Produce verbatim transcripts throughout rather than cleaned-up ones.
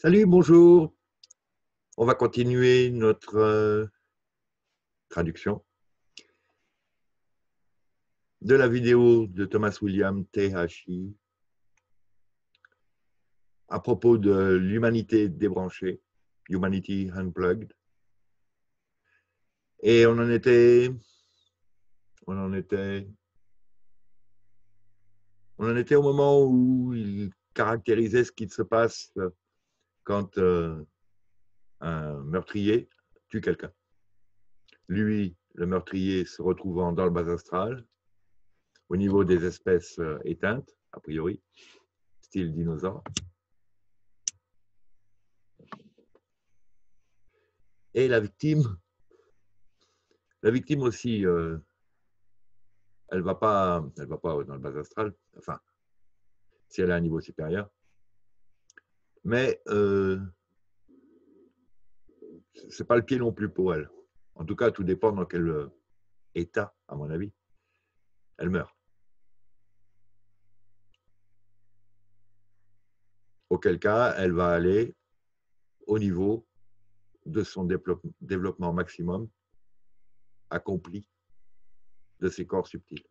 Salut, bonjour. On va continuer notre euh, traduction de la vidéo de Thomas William T H I à propos de l'humanité débranchée, Humanity Unplugged. Et on en était, on en était, on en était au moment où il caractérisait ce qui se passe quand euh, un meurtrier tue quelqu'un. Lui, le meurtrier, se retrouvant dans le bas astral, au niveau des espèces éteintes, a priori, style dinosaure. Et la victime, la victime aussi, euh, elle ne va pas, elle va pas dans le bas astral, enfin, si elle a un niveau supérieur. Mais euh, ce n'est pas le pied non plus pour elle. En tout cas, tout dépend dans quel état, à mon avis, elle meurt. Auquel cas, elle va aller au niveau de son développement maximum accompli de ses corps subtils.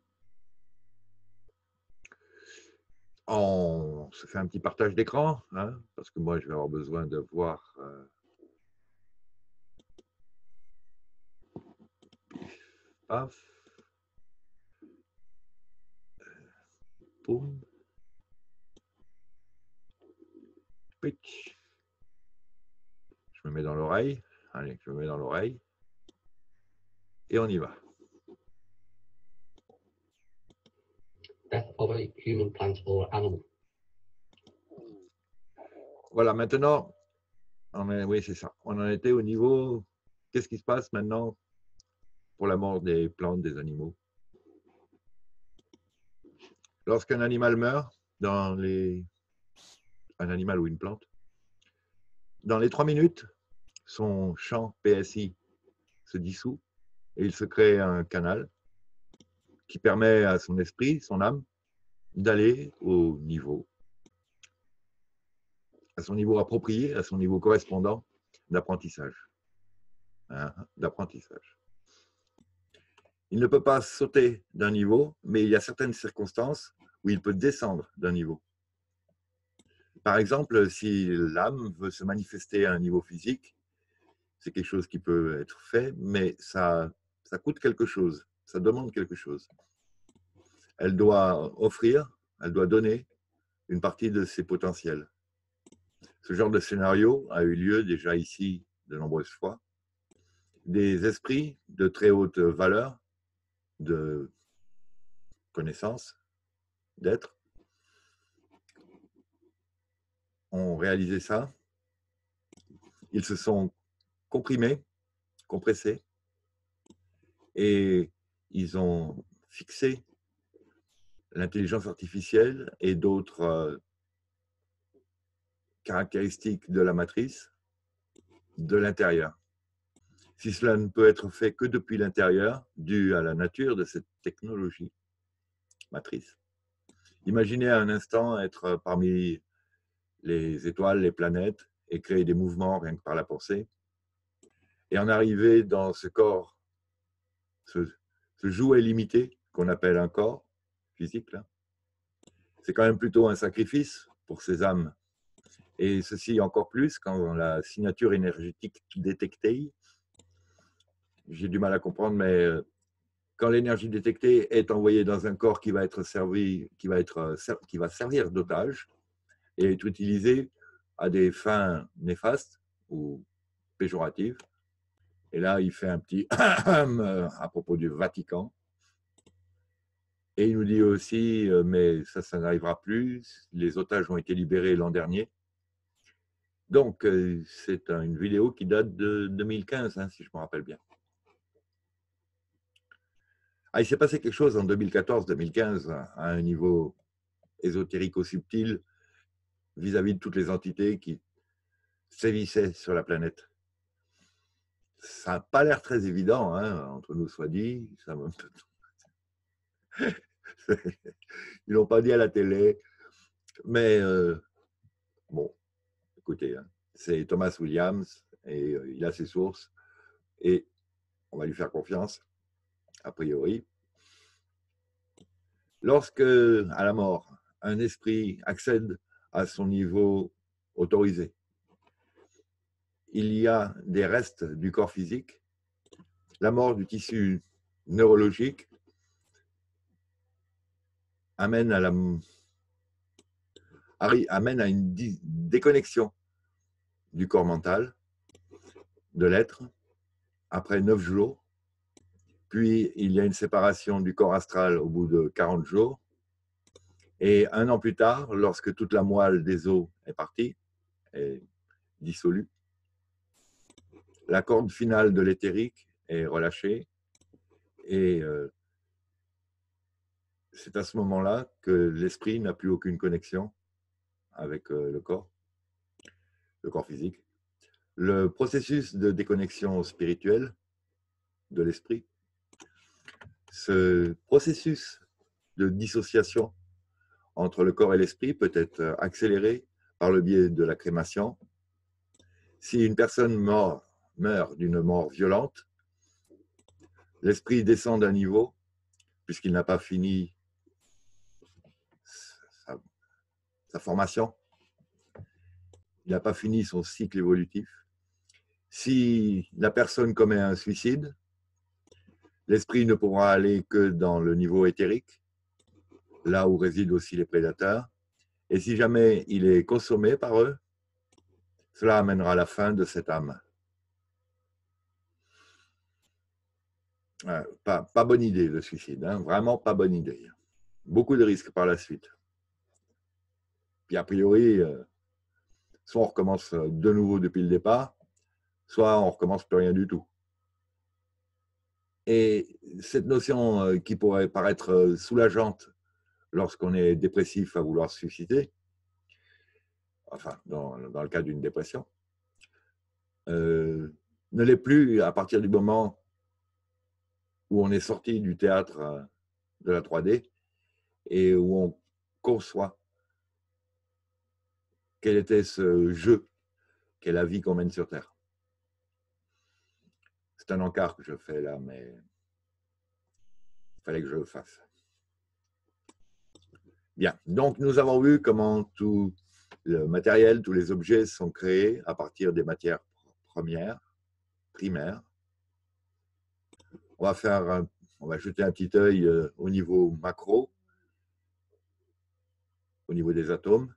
On se fait un petit partage d'écran, hein, parce que moi, je vais avoir besoin de voir... Euh, paf. Poum. Pitch. Je me mets dans l'oreille. Allez, je me mets dans l'oreille. Et on y va. Death of a human, plant or animal. Voilà, maintenant, on est, oui, c'est ça. On en était au niveau, qu'est-ce qui se passe maintenant pour la mort des plantes, des animaux? Lorsqu'un animal meurt, dans les, un animal ou une plante, dans les trois minutes, son champ P S I se dissout et il se crée un canal qui permet à son esprit, son âme, d'aller au niveau, à son niveau approprié, à son niveau correspondant d'apprentissage. Hein, d'apprentissage. Il ne peut pas sauter d'un niveau, mais il y a certaines circonstances où il peut descendre d'un niveau. Par exemple, si l'âme veut se manifester à un niveau physique, c'est quelque chose qui peut être fait, mais ça, ça coûte quelque chose, ça demande quelque chose. Elle doit offrir, elle doit donner une partie de ses potentiels. Ce genre de scénario a eu lieu déjà ici de nombreuses fois. Des esprits de très haute valeur, de connaissance, d'être, ont réalisé ça. Ils se sont comprimés, compressés, et ils ont fixé l'intelligence artificielle et d'autres euh, caractéristiques de la matrice de l'intérieur. Si cela ne peut être fait que depuis l'intérieur, dû à la nature de cette technologie matrice. Imaginez un instant être parmi les étoiles, les planètes, et créer des mouvements rien que par la pensée, et en arriver dans ce corps, ce, ce jouet limité qu'on appelle un corps physique, là. C'est quand même plutôt un sacrifice pour ces âmes. Et ceci encore plus quand la signature énergétique détectée, j'ai du mal à comprendre, mais quand l'énergie détectée est envoyée dans un corps qui va être servi, qui va être, qui va servir d'otage et être utilisé à des fins néfastes ou péjoratives. Et là, il fait un petit à propos du Vatican. Et il nous dit aussi, mais ça, ça n'arrivera plus. Les otages ont été libérés l'an dernier. Donc, c'est une vidéo qui date de deux mille quinze, hein, si je me rappelle bien. Ah, il s'est passé quelque chose en deux mille quatorze deux mille quinze à un niveau ésotérico-subtil vis-à-vis de toutes les entités qui sévissaient sur la planète. Ça n'a pas l'air très évident, hein, entre nous soit dit. Ça me... Ils l'ont pas dit à la télé. Mais euh, bon, écoutez, hein, c'est Thomas Williams, et euh, il a ses sources, et on va lui faire confiance, a priori. Lorsque, à la mort, un esprit accède à son niveau autorisé, il y a des restes du corps physique, la mort du tissu neurologique amène à, la, amène à une déconnexion du corps mental, de l'être, après neuf jours. Puis, il y a une séparation du corps astral au bout de quarante jours. Et un an plus tard, lorsque toute la moelle des os est partie, est dissolue, la corde finale de l'éthérique est relâchée. Et euh, c'est à ce moment-là que l'esprit n'a plus aucune connexion avec euh, le corps, le corps physique. Le processus de déconnexion spirituelle de l'esprit, ce processus de dissociation entre le corps et l'esprit peut être accéléré par le biais de la crémation. Si une personne meurt, meurt d'une mort violente, l'esprit descend d'un niveau, puisqu'il n'a pas fini sa, sa formation, il n'a pas fini son cycle évolutif. Si la personne commet un suicide, l'esprit ne pourra aller que dans le niveau éthérique, là où résident aussi les prédateurs. Et si jamais il est consommé par eux, cela amènera la fin de cette âme. Euh, pas, pas bonne idée le suicide, hein, vraiment pas bonne idée. Beaucoup de risques par la suite. Puis a priori, euh, soit on recommence de nouveau depuis le départ, soit on recommence plus rien du tout. Et cette notion euh, qui pourrait paraître soulageante lorsqu'on est dépressif à vouloir se suicider, enfin dans, dans le cas d'une dépression, euh, ne l'est plus à partir du moment où on est sorti du théâtre de la trois D et où on conçoit quel était ce jeu qu'est la vie qu'on mène sur Terre. C'est un encart que je fais là, mais il fallait que je le fasse. Bien, donc nous avons vu comment tout le matériel, tous les objets sont créés à partir des matières premières, primaires. On va faire, un, on va jeter un petit œil au niveau macro, au niveau des atomes.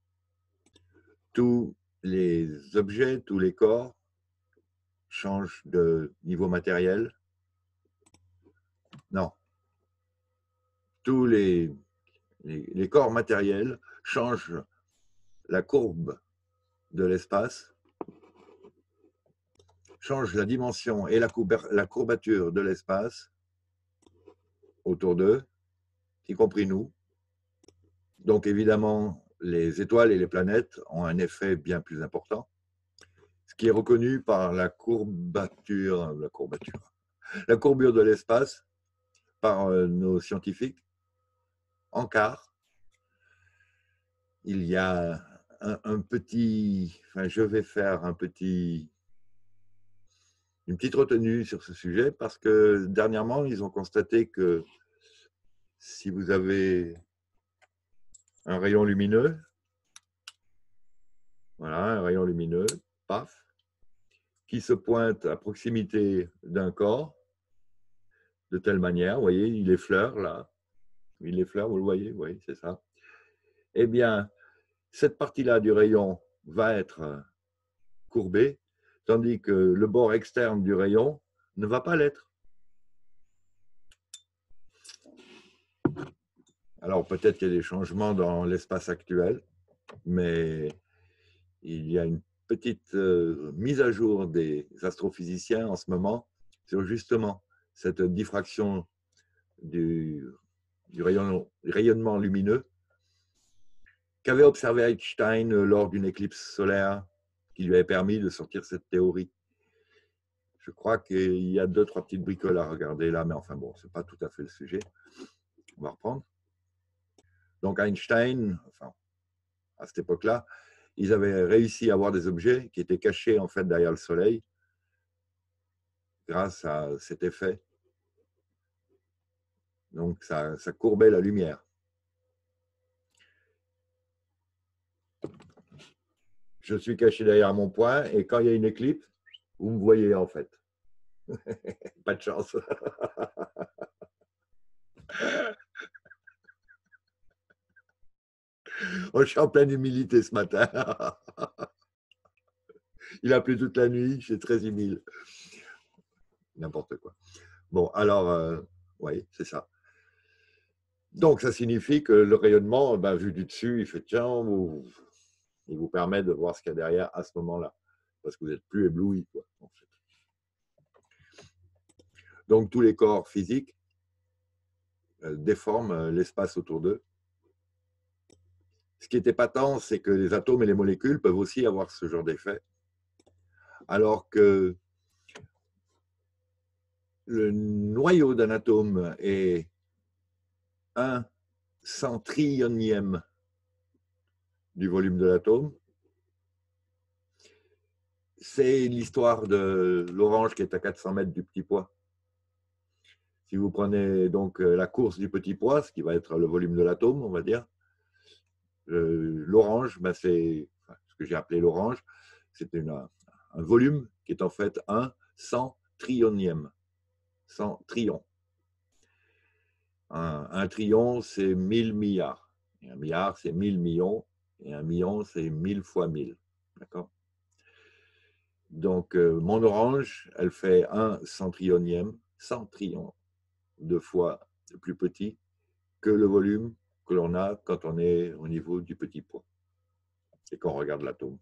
Tous les objets, tous les corps changent de niveau matériel. Non. Tous les, les, les corps matériels changent la courbe de l'espace, changent la dimension et la, la courbature de l'espace autour d'eux, y compris nous. Donc évidemment, les étoiles et les planètes ont un effet bien plus important, ce qui est reconnu par la courbature, la courbature, la courbure de l'espace par nos scientifiques. En quart, il y a un, un petit, enfin je vais faire un petit, une petite retenue sur ce sujet parce que dernièrement, ils ont constaté que si vous avez un rayon lumineux, voilà, un rayon lumineux, paf, qui se pointe à proximité d'un corps, de telle manière, vous voyez, il effleure là, il effleure, vous le voyez, oui, c'est ça. Eh bien, cette partie-là du rayon va être courbée, tandis que le bord externe du rayon ne va pas l'être. Alors, peut-être qu'il y a des changements dans l'espace actuel, mais il y a une petite euh, mise à jour des astrophysiciens en ce moment sur justement cette diffraction du, du, rayon, du rayonnement lumineux qu'avait observé Einstein lors d'une éclipse solaire qui lui avait permis de sortir cette théorie. Je crois qu'il y a deux, trois petites bricoles à regarder là, mais enfin bon, ce n'est pas tout à fait le sujet. On va reprendre. Donc Einstein, enfin, à cette époque-là, ils avaient réussi à voir des objets qui étaient cachés en fait derrière le Soleil grâce à cet effet. Donc, ça, ça courbait la lumière. Je suis caché derrière mon poing et quand il y a une éclipse, vous me voyez en fait. Pas de chance. Oh, je suis en pleine humilité ce matin. Il a plu toute la nuit, je suis très humide. N'importe quoi. Bon, alors, euh, oui, c'est ça. Donc, ça signifie que le rayonnement, ben, vu du dessus, il fait tiens, vous, il vous permet de voir ce qu'il y a derrière à ce moment-là, parce que vous n'êtes plus ébloui, quoi, en fait. Donc, tous les corps physiques euh, déforment euh, l'espace autour d'eux. Ce qui est épatant, c'est que les atomes et les molécules peuvent aussi avoir ce genre d'effet, alors que le noyau d'un atome est un centrillionième du volume de l'atome. C'est l'histoire de l'orange qui est à quatre cents mètres du petit pois. Si vous prenez donc la course du petit pois, ce qui va être le volume de l'atome, on va dire, l'orange, ben c'est enfin, ce que j'ai appelé l'orange, c'est un volume qui est en fait un centrillionième. cent trillions. Un, un trillion, c'est mille milliards. Et un milliard, c'est mille millions. Et un million, c'est mille fois mille. D'accord? Donc, euh, mon orange, elle fait un centrillionième, cent trillions de fois plus petit que le volume que l'on a quand on est au niveau du petit pois et qu'on regarde l'atome.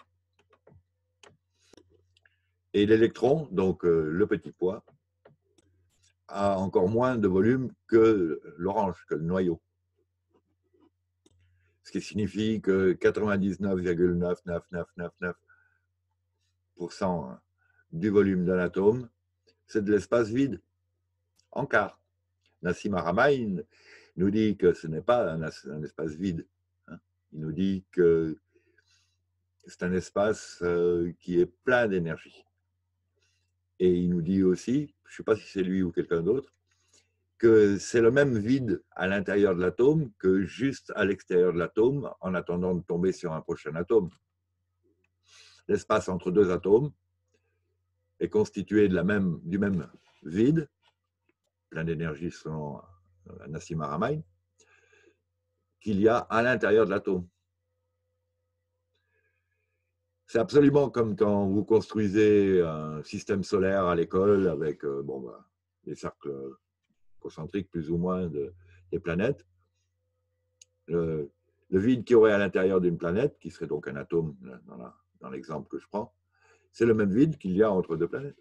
Et l'électron, donc euh, le petit pois, a encore moins de volume que l'orange, que le noyau. Ce qui signifie que quatre-vingt-dix-neuf virgule neuf neuf neuf neuf neuf pour cent du volume d'un atome, c'est de l'espace vide, en quart. Nassim Haramein nous dit que ce n'est pas un, un espace vide. Hein. Il nous dit que c'est un espace euh, qui est plein d'énergie. Et il nous dit aussi, je ne sais pas si c'est lui ou quelqu'un d'autre, que c'est le même vide à l'intérieur de l'atome que juste à l'extérieur de l'atome, en attendant de tomber sur un prochain atome. L'espace entre deux atomes est constitué de la même, du même vide, plein d'énergie selon Nassim Haramein, qu'il y a à l'intérieur de l'atome. C'est absolument comme quand vous construisez un système solaire à l'école avec euh, bon, bah, des cercles concentriques plus ou moins de, des planètes. Le, le vide qu'il y aurait à l'intérieur d'une planète, qui serait donc un atome dans, la, dans l'exemple que je prends, c'est le même vide qu'il y a entre deux planètes.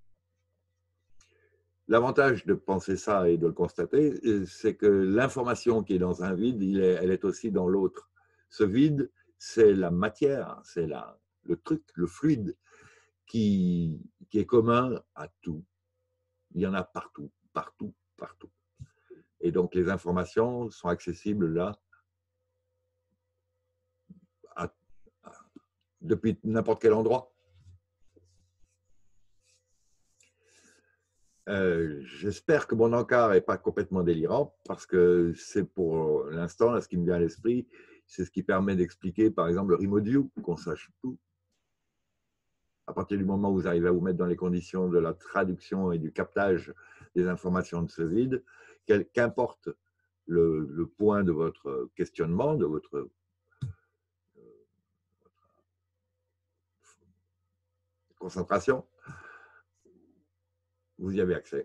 L'avantage de penser ça et de le constater, c'est que l'information qui est dans un vide, il est, elle est aussi dans l'autre. Ce vide, c'est la matière, c'est la, le truc, le fluide qui, qui est commun à tout. Il y en a partout, partout, partout. Et donc les informations sont accessibles là, à, à, depuis n'importe quel endroit. Euh, J'espère que mon encart n'est pas complètement délirant, parce que c'est pour l'instant, ce qui me vient à l'esprit, c'est ce qui permet d'expliquer, par exemple, le remote view, qu'on sache tout. À partir du moment où vous arrivez à vous mettre dans les conditions de la traduction et du captage des informations de ce vide, qu'importe le, le point de votre questionnement, de votre, euh, concentration, vous y avez accès.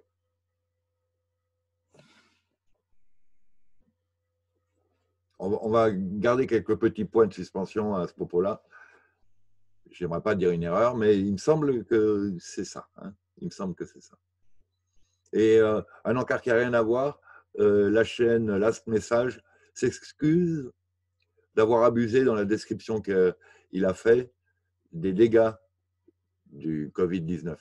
On va garder quelques petits points de suspension à ce propos-là. Je n'aimerais pas dire une erreur, mais il me semble que c'est ça. Hein. Il me semble que c'est ça. Et euh, un encart qui n'a rien à voir, euh, la chaîne Last Message s'excuse d'avoir abusé dans la description qu'il a fait des dégâts du covid dix-neuf.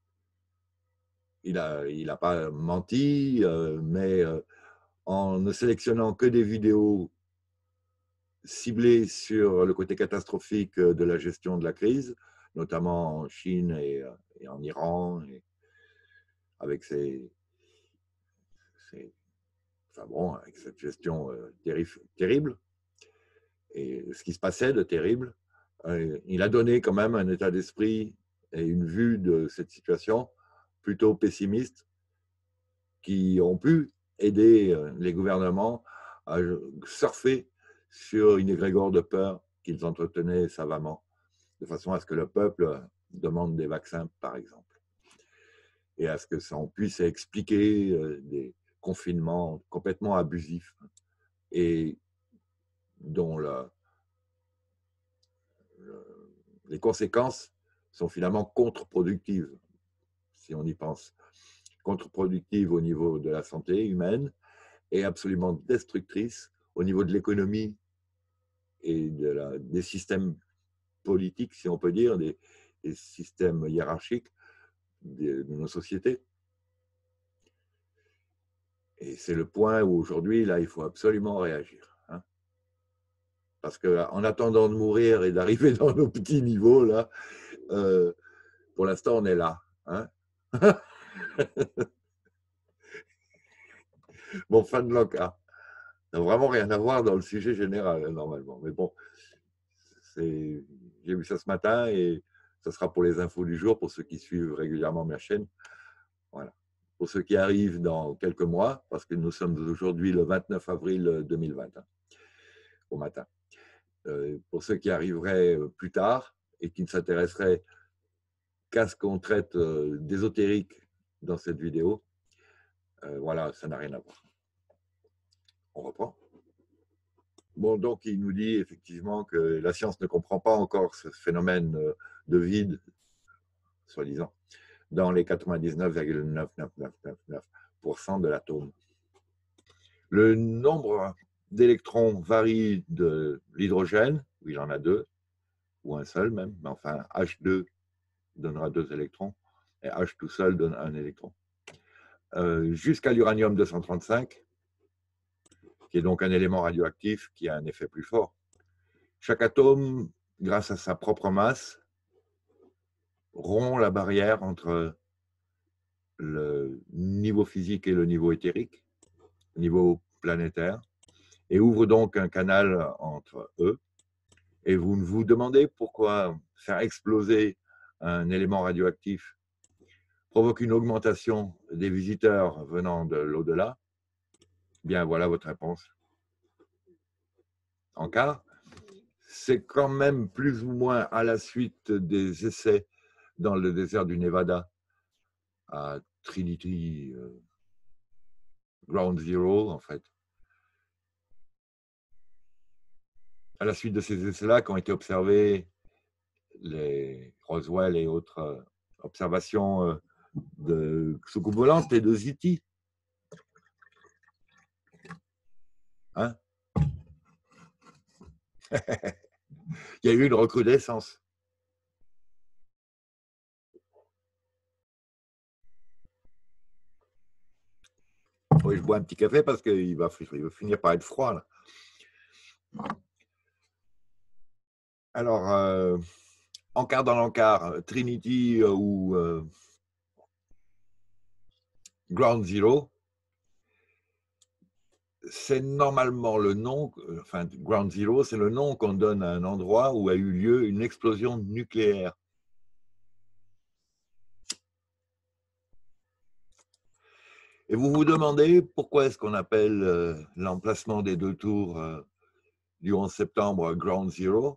Il n'a il a pas menti, euh, mais euh, en ne sélectionnant que des vidéos ciblé sur le côté catastrophique de la gestion de la crise, notamment en Chine et, et en Iran, et avec ces, ces, enfin bon, avec cette gestion euh, terrif- terrible et ce qui se passait de terrible. Euh, il a donné quand même un état d'esprit et une vue de cette situation plutôt pessimiste qui ont pu aider les gouvernements à surfer sur une égrégore de peur qu'ils entretenaient savamment, de façon à ce que le peuple demande des vaccins, par exemple, et à ce que ça en puisse expliquer des confinements complètement abusifs et dont la, le, les conséquences sont finalement contre-productives, si on y pense. Contre-productives au niveau de la santé humaine et absolument destructrices au niveau de l'économie et de la, des systèmes politiques, si on peut dire, des, des systèmes hiérarchiques de, de nos sociétés. Et c'est le point où aujourd'hui, là, il faut absolument réagir. Hein. Parce qu'en attendant de mourir et d'arriver dans nos petits niveaux, là, euh, pour l'instant, on est là. Hein. Bon, fin de l'encart. Ça n'a vraiment rien à voir dans le sujet général, normalement. Mais bon, j'ai vu ça ce matin et ça sera pour les infos du jour, pour ceux qui suivent régulièrement ma chaîne. Voilà. Pour ceux qui arrivent dans quelques mois, parce que nous sommes aujourd'hui le vingt-neuf avril deux mille vingt, hein, au matin. Euh, pour ceux qui arriveraient plus tard et qui ne s'intéresseraient qu'à ce qu'on traite euh, d'ésotérique dans cette vidéo, euh, voilà, ça n'a rien à voir. On reprend. Bon, donc il nous dit effectivement que la science ne comprend pas encore ce phénomène de vide, soi-disant, dans les quatre-vingt-dix-neuf virgule neuf neuf neuf neuf neuf pour cent de l'atome. Le nombre d'électrons varie de l'hydrogène, où il en a deux, ou un seul même, mais enfin H deux donnera deux électrons, et H tout seul donne un électron, euh, jusqu'à l'uranium deux cent trente-cinq, qui est donc un élément radioactif qui a un effet plus fort. Chaque atome, grâce à sa propre masse, rompt la barrière entre le niveau physique et le niveau éthérique, niveau planétaire, et ouvre donc un canal entre eux. Et vous vous demandez pourquoi faire exploser un élément radioactif provoque une augmentation des visiteurs venant de l'au-delà. Bien, voilà votre réponse. En cas, c'est quand même plus ou moins à la suite des essais dans le désert du Nevada, à Trinity euh, Ground Zero, en fait. À la suite de ces essais-là qui ont été observés, les Roswell et autres observations de soucoupes volantes et de Z T. Hein. Il y a eu une recrudescence. Oui, je bois un petit café parce qu'il va, il va finir par être froid, là. Alors, euh, encart dans l'encart, Trinity euh, ou euh, Ground Zero, c'est normalement le nom, enfin, Ground Zero, c'est le nom qu'on donne à un endroit où a eu lieu une explosion nucléaire. Et vous vous demandez pourquoi est-ce qu'on appelle euh, l'emplacement des deux tours euh, du onze septembre Ground Zero?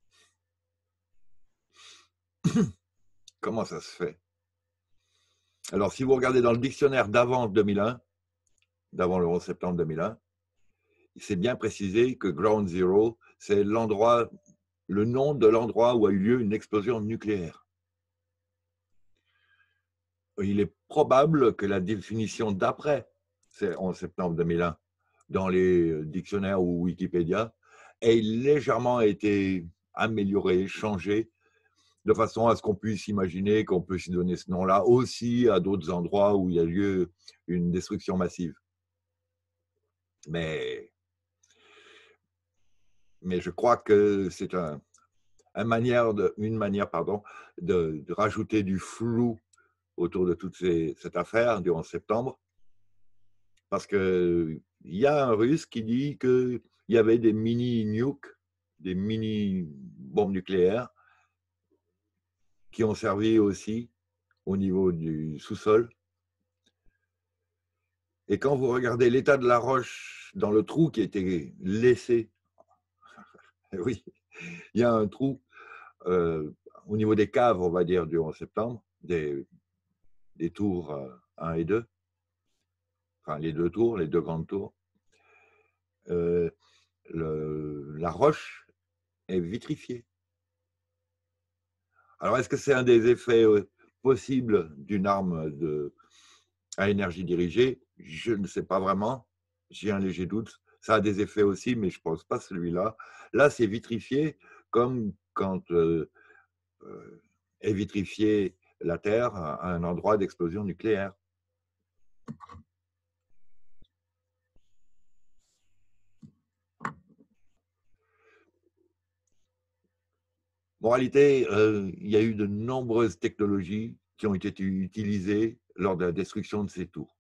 Comment ça se fait? Alors, si vous regardez dans le dictionnaire d'avant deux mille un, d'avant le onze septembre deux mille un, c'est bien précisé que Ground Zero, c'est l'endroit, le nom de l'endroit où a eu lieu une explosion nucléaire. Il est probable que la définition d'après, c'est onze septembre deux mille un, dans les dictionnaires ou Wikipédia, ait légèrement été améliorée, changée, de façon à ce qu'on puisse imaginer qu'on peut s'y donner ce nom-là aussi à d'autres endroits où il y a lieu une destruction massive. Mais, mais je crois que c'est un, un manière de, une manière pardon, de, de rajouter du flou autour de toute ces, cette affaire du onze septembre, parce qu'il y a un Russe qui dit qu'il y avait des mini-nukes, des mini-bombes nucléaires, qui ont servi aussi au niveau du sous-sol. Et quand vous regardez l'état de la roche dans le trou qui a été laissé, oui, il y a un trou euh, au niveau des caves, on va dire, du onze septembre, des, des tours euh, un et deux, enfin les deux tours, les deux grandes tours. Euh, le, la roche est vitrifiée. Alors, est-ce que c'est un des effets euh, possibles d'une arme de, à énergie dirigée? Je ne sais pas vraiment. J'ai un léger doute. Ça a des effets aussi, mais je ne pense pas celui-là. Là, c'est vitrifié comme quand euh, euh, est vitrifiée la Terre à un endroit d'explosion nucléaire. Moralité, euh, il y a eu de nombreuses technologies qui ont été utilisées lors de la destruction de ces tours.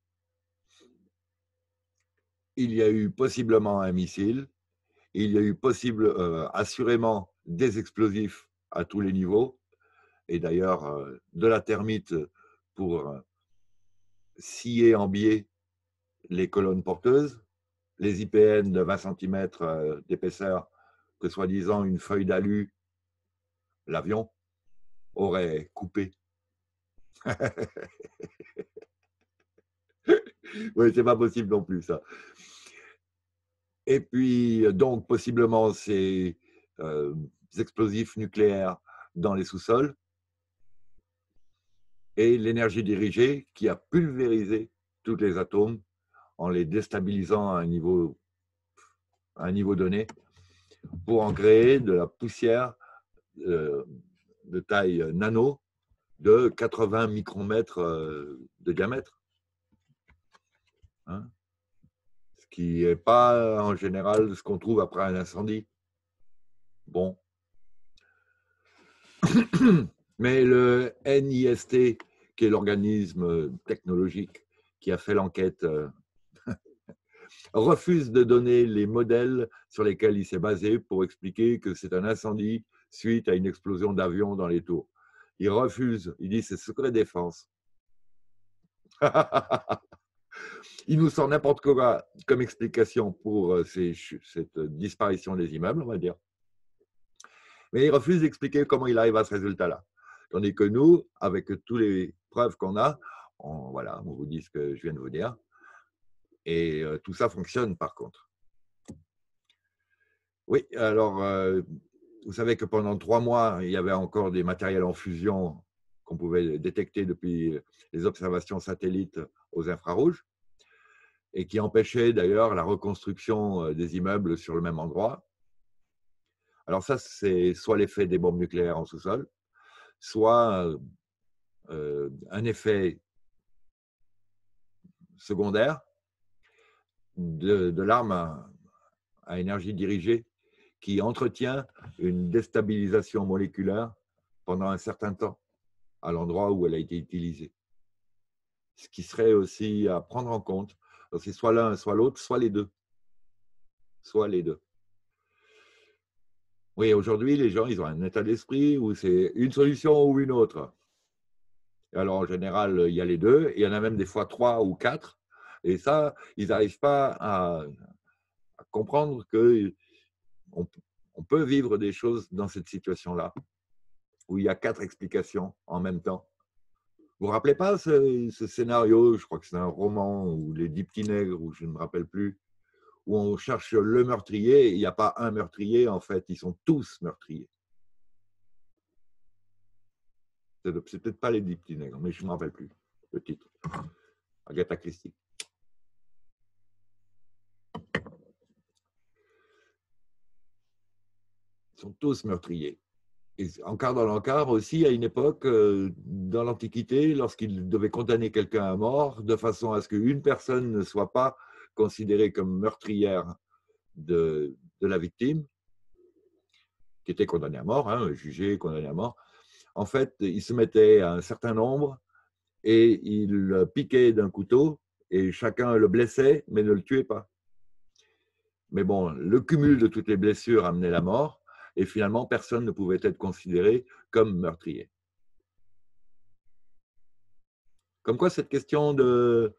Il y a eu possiblement un missile, il y a eu possible, euh, assurément des explosifs à tous les niveaux, et d'ailleurs euh, de la thermite pour euh, scier en biais les colonnes porteuses, les I P N de vingt centimètres euh, d'épaisseur que soi-disant une feuille d'alu, l'avion, aurait coupé. Oui, c'est pas possible non plus, ça. Et puis, donc, possiblement, ces euh, explosifs nucléaires dans les sous-sols et l'énergie dirigée qui a pulvérisé tous les atomes en les déstabilisant à un niveau, à un niveau donné pour en créer de la poussière euh, de taille nano de quatre-vingts micromètres euh, de diamètre. Hein, ce qui n'est pas en général ce qu'on trouve après un incendie. Bon. Mais le N I S T, qui est l'organisme technologique qui a fait l'enquête, euh, refuse de donner les modèles sur lesquels il s'est basé pour expliquer que c'est un incendie suite à une explosion d'avion dans les tours. Il refuse, il dit c'est secret défense. Il nous sort n'importe quoi comme explication pour ces, cette disparition des immeubles, on va dire. Mais il refuse d'expliquer comment il arrive à ce résultat-là. Tandis que nous, avec toutes les preuves qu'on a, on, voilà, on vous dit ce que je viens de vous dire. Et euh, tout ça fonctionne par contre. Oui, alors, euh, vous savez que pendant trois mois, il y avait encore des matériels en fusion qu'on pouvait détecter depuis les observations satellites aux infrarouges et qui empêchaient d'ailleurs la reconstruction des immeubles sur le même endroit. Alors ça, c'est soit l'effet des bombes nucléaires en sous-sol, soit euh, un effet secondaire de, de l'arme à, à énergie dirigée qui entretient une déstabilisation moléculaire pendant un certain temps à l'endroit où elle a été utilisée. Ce qui serait aussi à prendre en compte. C'est soit l'un, soit l'autre, soit les deux. Soit les deux. Oui, aujourd'hui, les gens, ils ont un état d'esprit où c'est une solution ou une autre. Alors, en général, il y a les deux. Il y en a même des fois trois ou quatre. Et ça, ils n'arrivent pas à, à comprendre qu'on on peut vivre des choses dans cette situation-là, où il y a quatre explications en même temps. Vous ne vous rappelez pas ce, ce scénario, je crois que c'est un roman, ou Les Dix Petits Nègres, ou je ne me rappelle plus, où on cherche le meurtrier, et il n'y a pas un meurtrier, en fait, ils sont tous meurtriers. C'est peut-être pas Les Dix Petits Nègres, mais je ne me rappelle plus le titre. Agatha Christie. Ils sont tous meurtriers. Et encore dans l'encart aussi, à une époque, dans l'Antiquité, lorsqu'ils devaient condamner quelqu'un à mort, de façon à ce qu'une personne ne soit pas considérée comme meurtrière de, de la victime, qui étaient condamnés à mort, hein, jugés, condamnés à mort, en fait, ils se mettaient à un certain nombre et ils piquaient d'un couteau et chacun le blessait, mais ne le tuait pas. Mais bon, le cumul de toutes les blessures amenait la mort et finalement, personne ne pouvait être considéré comme meurtrier. Comme quoi, cette question de,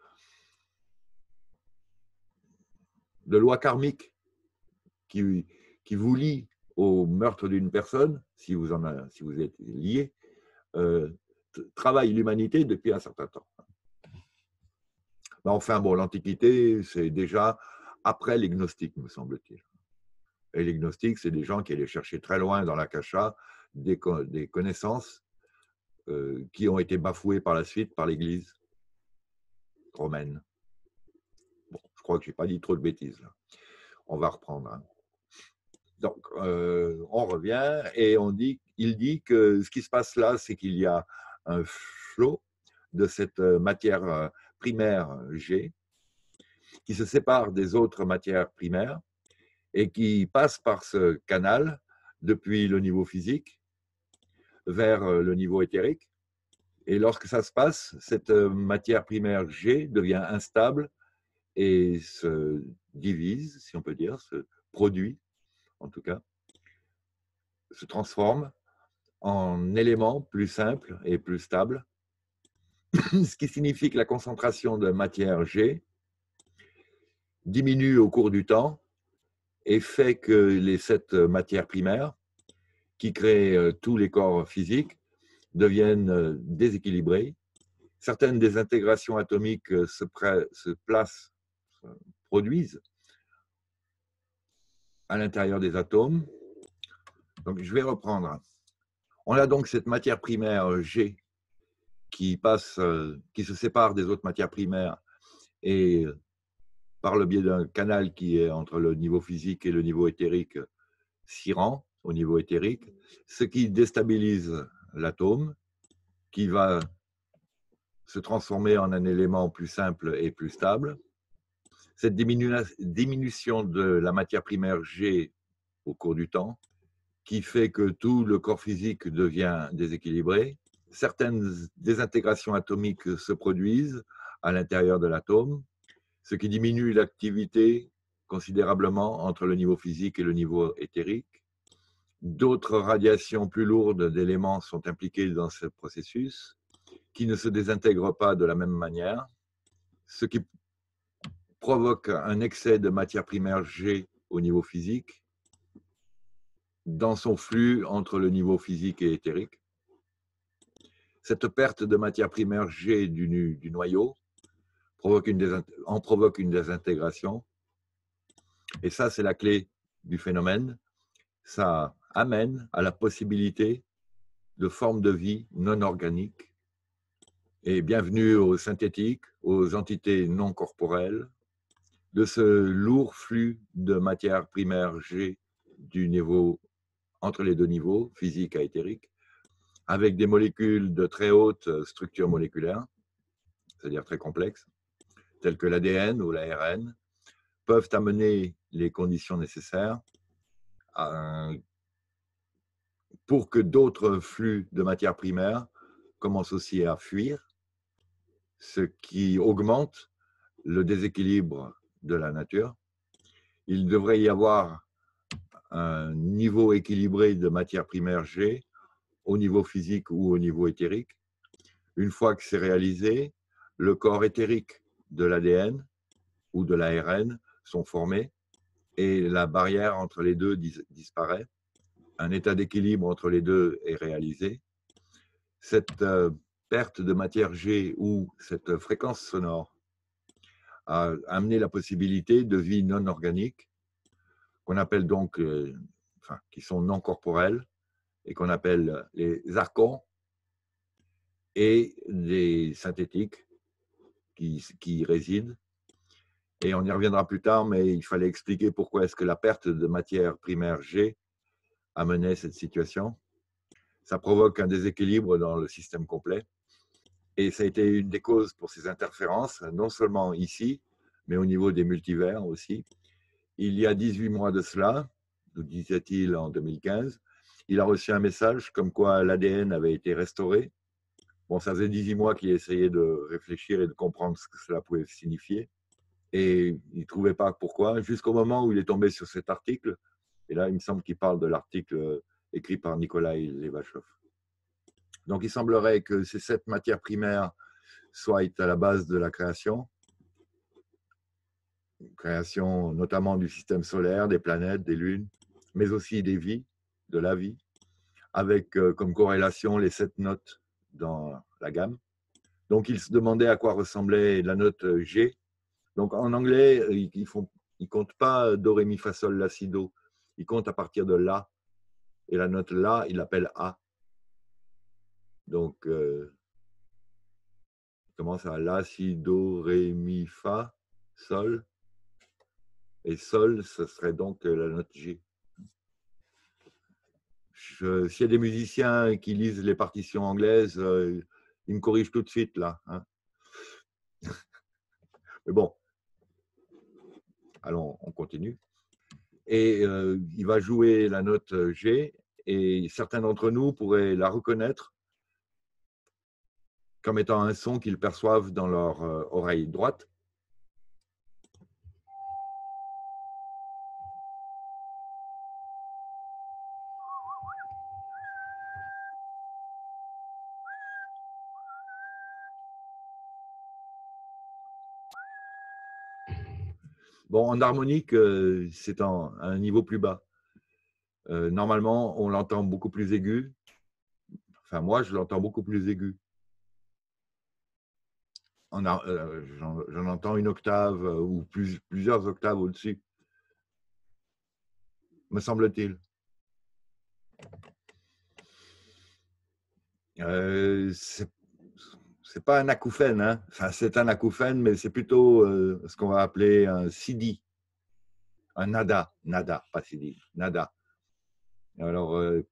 de loi karmique qui, qui vous lie au meurtre d'une personne, si vous, en a, si vous êtes lié, euh, travaille l'humanité depuis un certain temps. Mais enfin, bon, l'Antiquité, c'est déjà après les gnostiques, me semble-t-il. Et les gnostiques, c'est des gens qui allaient chercher très loin dans l'akasha des, des connaissances euh, qui ont été bafouées par la suite par l'Église romaine. Bon, je crois que je n'ai pas dit trop de bêtises, là. On va reprendre. Hein. Donc, euh, on revient et on dit, il dit que ce qui se passe là, c'est qu'il y a un flot de cette matière primaire G qui se sépare des autres matières primaires et qui passe par ce canal depuis le niveau physique vers le niveau éthérique. Et lorsque ça se passe, cette matière primaire G devient instable et se divise, si on peut dire, se produit, en tout cas, se transforme en éléments plus simples et plus stables, ce qui signifie que la concentration de matière G diminue au cours du temps et fait que les sept matières primaires qui créent tous les corps physiques deviennent déséquilibrées. Certaines désintégrations atomiques se, se placent, se produisent à l'intérieur des atomes. Donc, je vais reprendre. On a donc cette matière primaire G qui passe, qui se sépare des autres matières primaires et par le biais d'un canal qui est entre le niveau physique et le niveau éthérique s'y rend au niveau éthérique, ce qui déstabilise l'atome, qui va se transformer en un élément plus simple et plus stable. Cette diminu diminution de la matière primaire G au cours du temps, qui fait que tout le corps physique devient déséquilibré. Certaines désintégrations atomiques se produisent à l'intérieur de l'atome, ce qui diminue l'activité considérablement entre le niveau physique et le niveau éthérique. D'autres radiations plus lourdes d'éléments sont impliquées dans ce processus, qui ne se désintègrent pas de la même manière, ce qui provoque un excès de matière primaire G au niveau physique, dans son flux entre le niveau physique et éthérique. Cette perte de matière primaire G du, du noyau provoque une en provoque une désintégration. Et ça, c'est la clé du phénomène. Ça amène à la possibilité de formes de vie non organiques. Et bienvenue aux synthétiques, aux entités non corporelles, de ce lourd flux de matière primaire G du niveau, entre les deux niveaux, physique et éthérique, avec des molécules de très haute structure moléculaire, c'est-à-dire très complexes, telles que l'A D N ou l'A R N, peuvent amener les conditions nécessaires à, pour que d'autres flux de matière primaire commencent aussi à fuir, ce qui augmente le déséquilibre de la nature. Il devrait y avoir un niveau équilibré de matière primaire G au niveau physique ou au niveau éthérique. Une fois que c'est réalisé, le corps éthérique de l'A D N ou de l'A R N sont formés et la barrière entre les deux dis disparaît. Un état d'équilibre entre les deux est réalisé. Cette euh, perte de matière G ou cette fréquence sonore a amené la possibilité de vie non organique, qu'on appelle donc, euh, enfin, qui sont non corporelles, et qu'on appelle les archons, et des synthétiques qui, qui résident. Et on y reviendra plus tard, mais il fallait expliquer pourquoi est-ce que la perte de matière primaire G amenait cette situation. Ça provoque un déséquilibre dans le système complet. Et ça a été une des causes pour ces interférences, non seulement ici, mais au niveau des multivers aussi. Il y a dix-huit mois de cela, nous disait-il en deux mille quinze, il a reçu un message comme quoi l'A D N avait été restauré. Bon, ça faisait dix-huit mois qu'il essayait de réfléchir et de comprendre ce que cela pouvait signifier. Et il ne trouvait pas pourquoi, jusqu'au moment où il est tombé sur cet article. Et là, il me semble qu'il parle de l'article écrit par Nikolai Levachov. Donc, il semblerait que ces sept matières primaires soient à la base de la création. Création notamment du système solaire, des planètes, des lunes, mais aussi des vies, de la vie, avec comme corrélation les sept notes dans la gamme. Donc, il se demandait à quoi ressemblait la note G. Donc, en anglais, ils ne ils comptent pas do, ré, mi, fa, sol, la, si, do. Ils comptent à partir de la. Et la note la, ils l'appellent A. Donc, euh, il commence à la, si, do, ré, mi, fa, sol. Et sol, ce serait donc la note G. S'il y a des musiciens qui lisent les partitions anglaises, euh, ils me corrigent tout de suite là. Hein. Mais bon, allons, on continue. Et euh, il va jouer la note G, et certains d'entre nous pourraient la reconnaître comme étant un son qu'ils perçoivent dans leur euh, oreille droite. Bon, en harmonique, euh, c'est à un niveau plus bas. Euh, normalement, on l'entend beaucoup plus aigu. Enfin, moi, je l'entends beaucoup plus aigu. J'en euh, entends une octave ou plus, plusieurs octaves au-dessus, me semble-t-il. Euh, c'est pas un acouphène, hein. Enfin, c'est un acouphène, mais c'est plutôt euh, ce qu'on va appeler un sidi, un nada, nada, pas sidi, nada. Alors, euh,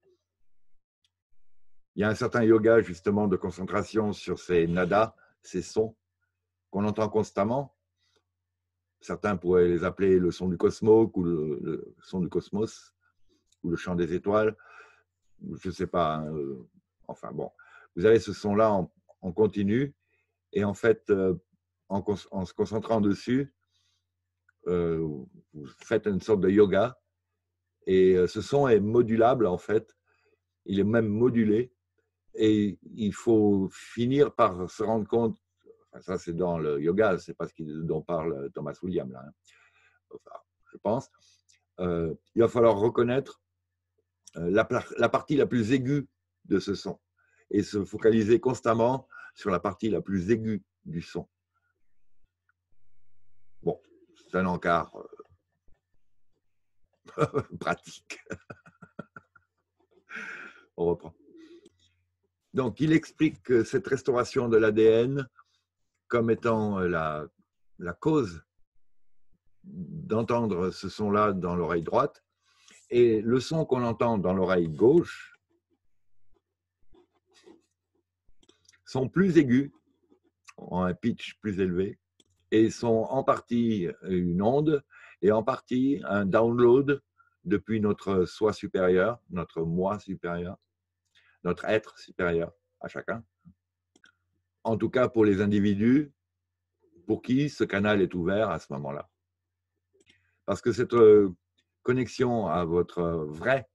il y a un certain yoga justement de concentration sur ces nadas, ces sons qu'on entend constamment. Certains pourraient les appeler le son du cosmos ou le, le son du cosmos ou le chant des étoiles. Je ne sais pas. Hein, euh, enfin bon, vous avez ce son-là en, en continu et en fait, euh, en, en se concentrant dessus, euh, vous faites une sorte de yoga et euh, ce son est modulable en fait. Il est même modulé et il faut finir par se rendre compte. Enfin, ça, c'est dans le yoga, c'est pas ce dont parle Thomas Williams là. Hein. Enfin, je pense. Euh, il va falloir reconnaître la, la partie la plus aiguë de ce son et se focaliser constamment sur la partie la plus aiguë du son. Bon, c'est un encart euh, pratique. On reprend. Donc, il explique cette restauration de l'A D N comme étant la, la cause d'entendre ce son-là dans l'oreille droite. Et le son qu'on entend dans l'oreille gauche sont plus aigus, ont un pitch plus élevé, et sont en partie une onde et en partie un download depuis notre soi supérieur, notre moi supérieur, notre être supérieur à chacun. En tout cas pour les individus pour qui ce canal est ouvert à ce moment-là. Parce que cette connexion à votre vrai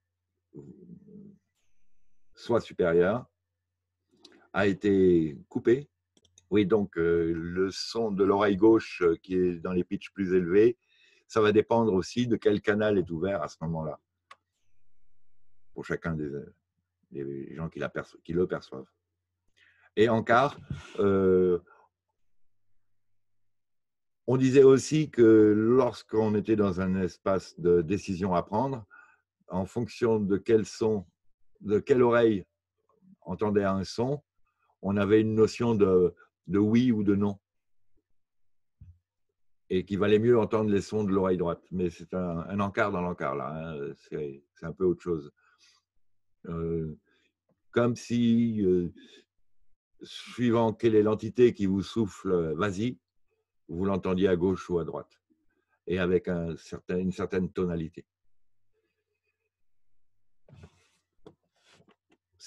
soi supérieur a été coupée. Oui, donc euh, le son de l'oreille gauche euh, qui est dans les pitchs plus élevés, ça va dépendre aussi de quel canal est ouvert à ce moment-là, pour chacun des, des gens qui, la perço- qui le perçoivent. Et en quart, euh, on disait aussi que lorsqu'on était dans un espace de décision à prendre, en fonction de quel son, de quelle oreille entendait un son, on avait une notion de, de oui ou de non. Et qu'il valait mieux entendre les sons de l'oreille droite. Mais c'est un, un encart dans l'encart, là. Hein. C'est, c'est un peu autre chose. Euh, comme si, euh, suivant quelle est l'entité qui vous souffle, vas-y, vous l'entendiez à gauche ou à droite. Et avec un certain, une certaine tonalité.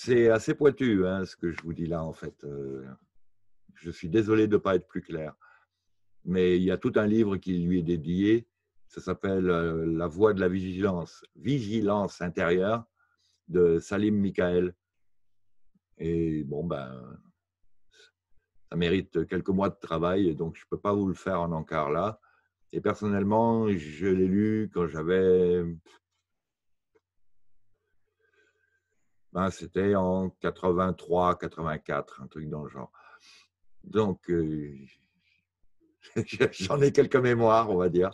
C'est assez pointu, hein, ce que je vous dis là, en fait. Euh, je suis désolé de ne pas être plus clair. Mais il y a tout un livre qui lui est dédié. Ça s'appelle euh, La voie de la vigilance, vigilance intérieure de Salim Michael. Et bon, ben, ça mérite quelques mois de travail, donc je ne peux pas vous le faire en encart là. Et personnellement, je l'ai lu quand j'avais... Ben, c'était en quatre-vingt-trois, quatre-vingt-quatre, un truc dans le genre. Donc, euh, j'en ai quelques mémoires, on va dire.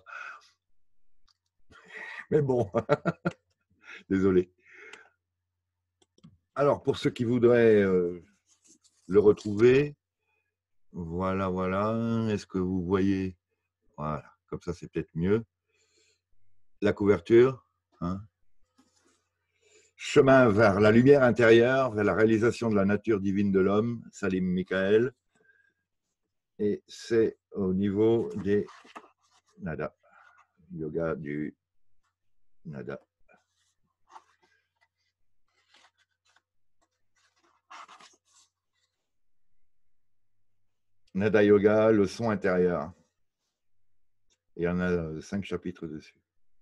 Mais bon, désolé. Alors, pour ceux qui voudraient euh, le retrouver, voilà, voilà. Est-ce que vous voyez? Voilà, comme ça, c'est peut-être mieux. La couverture, hein. Chemin vers la lumière intérieure, vers la réalisation de la nature divine de l'homme, Salim Michael. Et c'est au niveau des nada, yoga du nada. Nada yoga, le son intérieur. Il y en a cinq chapitres dessus.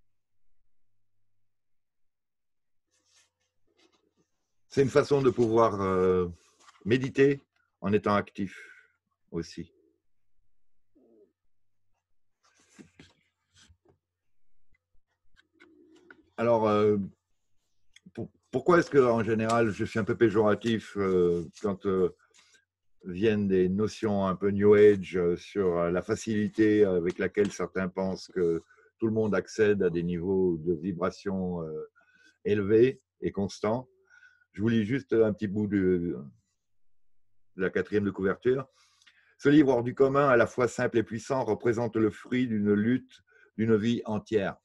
C'est une façon de pouvoir euh, méditer en étant actif aussi. Alors, euh, pour, pourquoi est-ce qu'en général, je suis un peu péjoratif euh, quand euh, viennent des notions un peu New Age sur la facilité avec laquelle certains pensent que tout le monde accède à des niveaux de vibration euh, élevés et constants. Je vous lis juste un petit bout de, de la quatrième de couverture. Ce livre hors du commun, à la fois simple et puissant, représente le fruit d'une lutte d'une vie entière.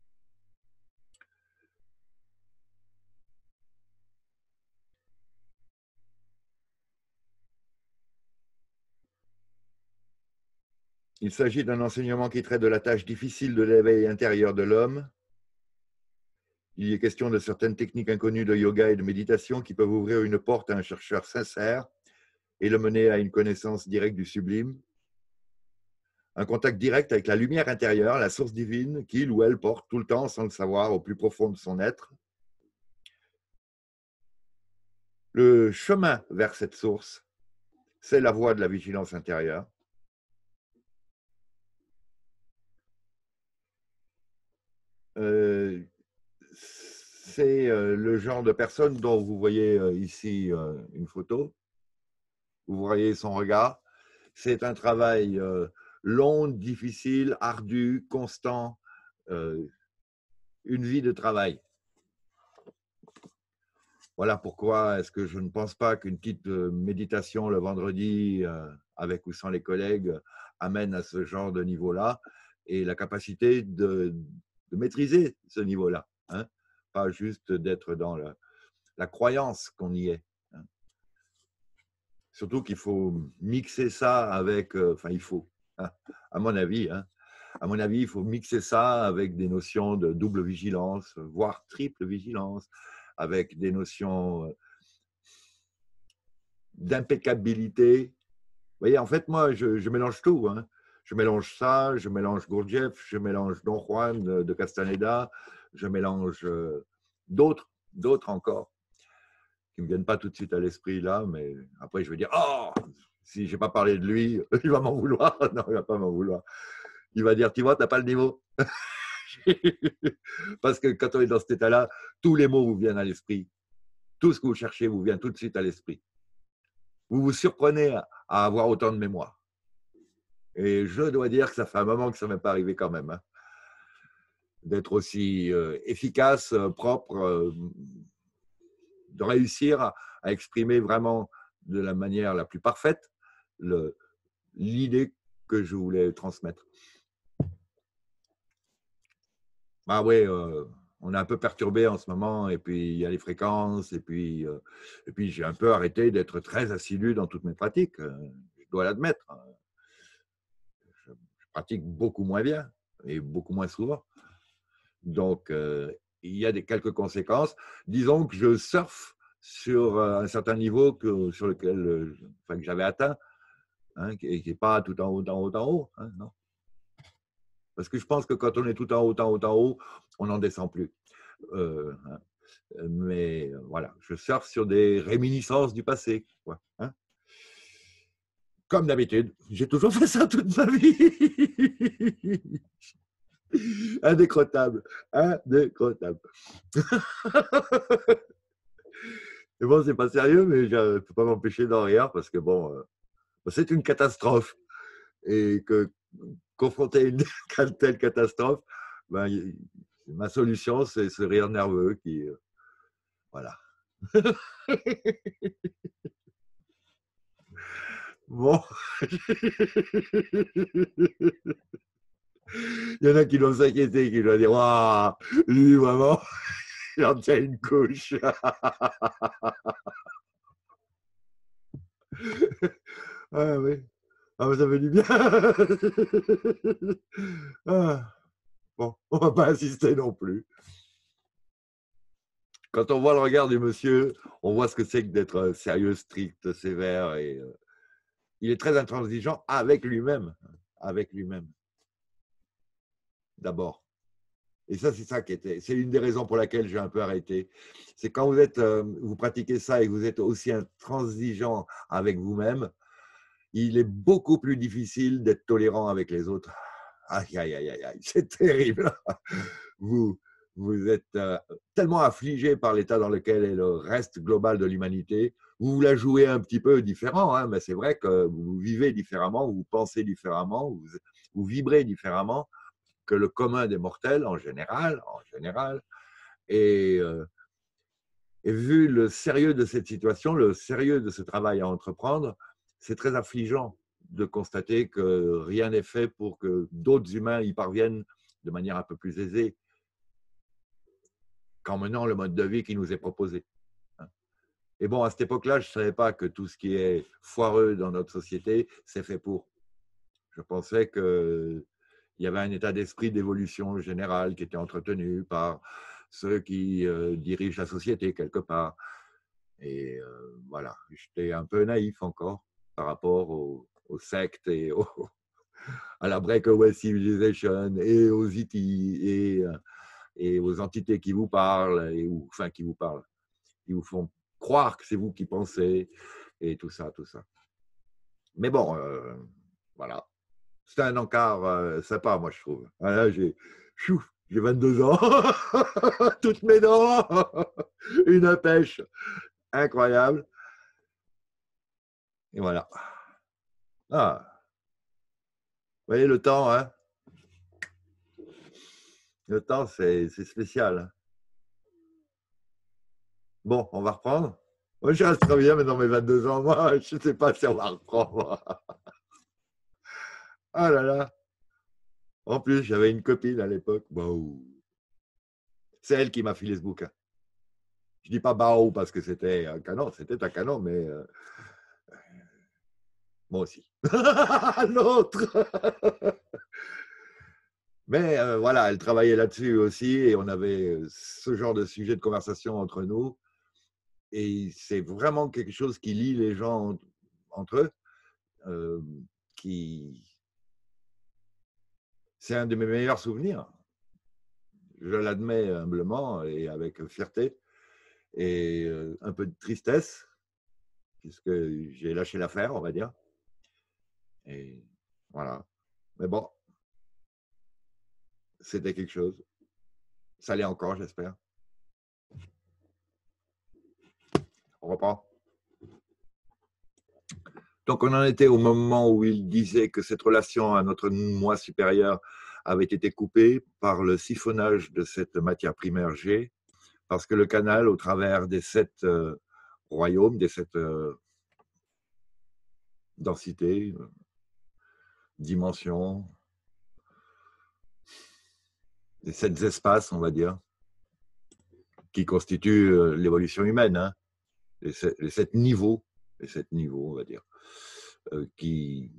Il s'agit d'un enseignement qui traite de la tâche difficile de l'éveil intérieur de l'homme. Il y est question de certaines techniques inconnues de yoga et de méditation qui peuvent ouvrir une porte à un chercheur sincère et le mener à une connaissance directe du sublime. Un contact direct avec la lumière intérieure, la source divine qu'il ou elle porte tout le temps sans le savoir au plus profond de son être. Le chemin vers cette source, c'est la voie de la vigilance intérieure. Euh, c'est le genre de personne dont vous voyez ici une photo. Vous voyez son regard. C'est un travail long, difficile, ardu, constant, euh, une vie de travail. Voilà pourquoi est-ce que je ne pense pas qu'une petite méditation le vendredi, euh, avec ou sans les collègues, amène à ce genre de niveau-là et la capacité de, de maîtriser ce niveau-là, hein, pas juste d'être dans la, la croyance qu'on y est. Hein. Surtout qu'il faut mixer ça avec, euh, enfin il faut, hein, à mon avis, hein, à mon avis, il faut mixer ça avec des notions de double vigilance, voire triple vigilance, avec des notions d'impeccabilité. Vous voyez, en fait, moi, je, je mélange tout. Hein. Je mélange ça, je mélange Gurdjieff, je mélange Don Juan de, de Castaneda, je mélange euh, d'autres, d'autres encore, qui ne me viennent pas tout de suite à l'esprit là, mais après, je vais dire, oh, si je n'ai pas parlé de lui, il va m'en vouloir. Non, il ne va pas m'en vouloir. Il va dire, tu vois, tu n'as pas le niveau. Parce que quand on est dans cet état-là, tous les mots vous viennent à l'esprit. Tout ce que vous cherchez vous vient tout de suite à l'esprit. Vous vous surprenez à, à avoir autant de mémoire. Et je dois dire que ça fait un moment que ça ne m'est pas arrivé quand même. Hein, d'être aussi euh, efficace, euh, propre, euh, de réussir à, à exprimer vraiment de la manière la plus parfaite le, l'idée que je voulais transmettre. Ah ouais, euh, on est un peu perturbé en ce moment, et puis il y a les fréquences, et puis, euh, et puis j'ai un peu arrêté d'être très assidu dans toutes mes pratiques, euh, je dois l'admettre. Je, je pratique beaucoup moins bien, et beaucoup moins souvent. Donc, euh, il y a des, quelques conséquences. Disons que je surfe sur un certain niveau que, sur lequel enfin, que j'avais atteint, hein, qui n'est pas tout en haut, en haut, en haut. Hein, non. Parce que je pense que quand on est tout en haut, en haut, en haut, on n'en descend plus. Euh, hein. Mais voilà, je surfe sur des réminiscences du passé. Quoi, hein. Comme d'habitude, j'ai toujours fait ça toute ma vie. Indécrottable, indécrottable. Et bon, c'est pas sérieux, mais je ne peux pas m'empêcher d'en rire parce que bon, euh, c'est une catastrophe. Et que confronter une telle catastrophe, ben, ma solution, c'est ce rire nerveux qui. Euh, voilà. Bon. Il y en a qui doivent s'inquiéter, qui doivent dire waouh, lui, vraiment, il en tient une couche. Ah oui. Ah, mais ça fait du bien. Ah. Bon, on ne va pas insister non plus. Quand on voit le regard du monsieur, on voit ce que c'est que d'être sérieux, strict, sévère. Et euh, il est très intransigeant avec lui-même. Avec lui-même. D'abord. Et ça, c'est ça qui était. C'est une des raisons pour laquelle j'ai un peu arrêté. C'est quand vous êtes, euh, vous pratiquez ça et que vous êtes aussi intransigeant avec vous-même, il est beaucoup plus difficile d'être tolérant avec les autres. Aïe, aïe, aïe, aïe, c'est terrible. Vous, vous êtes euh, tellement affligé par l'état dans lequel est le reste global de l'humanité. Vous vous la jouez un petit peu différent, hein, mais c'est vrai que vous vivez différemment, vous pensez différemment, vous, vous vibrez différemment que le commun des mortels en général. En général. Et, euh, et vu le sérieux de cette situation, le sérieux de ce travail à entreprendre, c'est très affligeant de constater que rien n'est fait pour que d'autres humains y parviennent de manière un peu plus aisée qu'en menant le mode de vie qui nous est proposé. Et bon, à cette époque-là, je ne savais pas que tout ce qui est foireux dans notre société, c'est fait pour. Je pensais qu'il y avait un état d'esprit d'évolution générale qui était entretenu par ceux qui euh, dirigent la société quelque part. Et euh, voilà, j'étais un peu naïf encore par rapport aux, aux sectes et aux, à la breakaway civilization et aux I T et, et aux entités qui vous parlent, et, ou, enfin qui vous parlent, qui vous font croire que c'est vous qui pensez, et tout ça, tout ça. Mais bon, euh, voilà. C'est un encart euh, sympa, moi, je trouve. Voilà, j'ai, j'ai vingt-deux ans, toutes mes dents, une pêche incroyable. Et voilà. Ah. Vous voyez, le temps, hein? Le temps, c'est spécial. Bon, on va reprendre. Moi, je reste très bien, mais dans mes vingt-deux ans, moi, je ne sais pas si on va reprendre. Ah là là. En plus, j'avais une copine à l'époque. Wow. C'est elle qui m'a filé ce bouquin. Je ne dis pas Bao parce que c'était un canon, c'était un canon, mais euh, moi aussi. L'autre. Mais euh, voilà, elle travaillait là-dessus aussi et on avait ce genre de sujet de conversation entre nous. Et c'est vraiment quelque chose qui lie les gens entre eux. Euh, qui... C'est un de mes meilleurs souvenirs. Je l'admets humblement et avec fierté et euh, un peu de tristesse, puisque j'ai lâché l'affaire, on va dire. Et voilà. Mais bon, c'était quelque chose. Ça l'est encore, j'espère. On reprend. Donc, on en était au moment où il disait que cette relation à notre moi supérieur avait été coupée par le siphonnage de cette matière primaire G, parce que le canal, au travers des sept euh, royaumes, des sept euh, densités, euh, dimensions, des sept espaces, on va dire, qui constituent euh, l'évolution humaine, hein, les, sept, les sept niveaux, les sept niveaux, on va dire, euh, qui,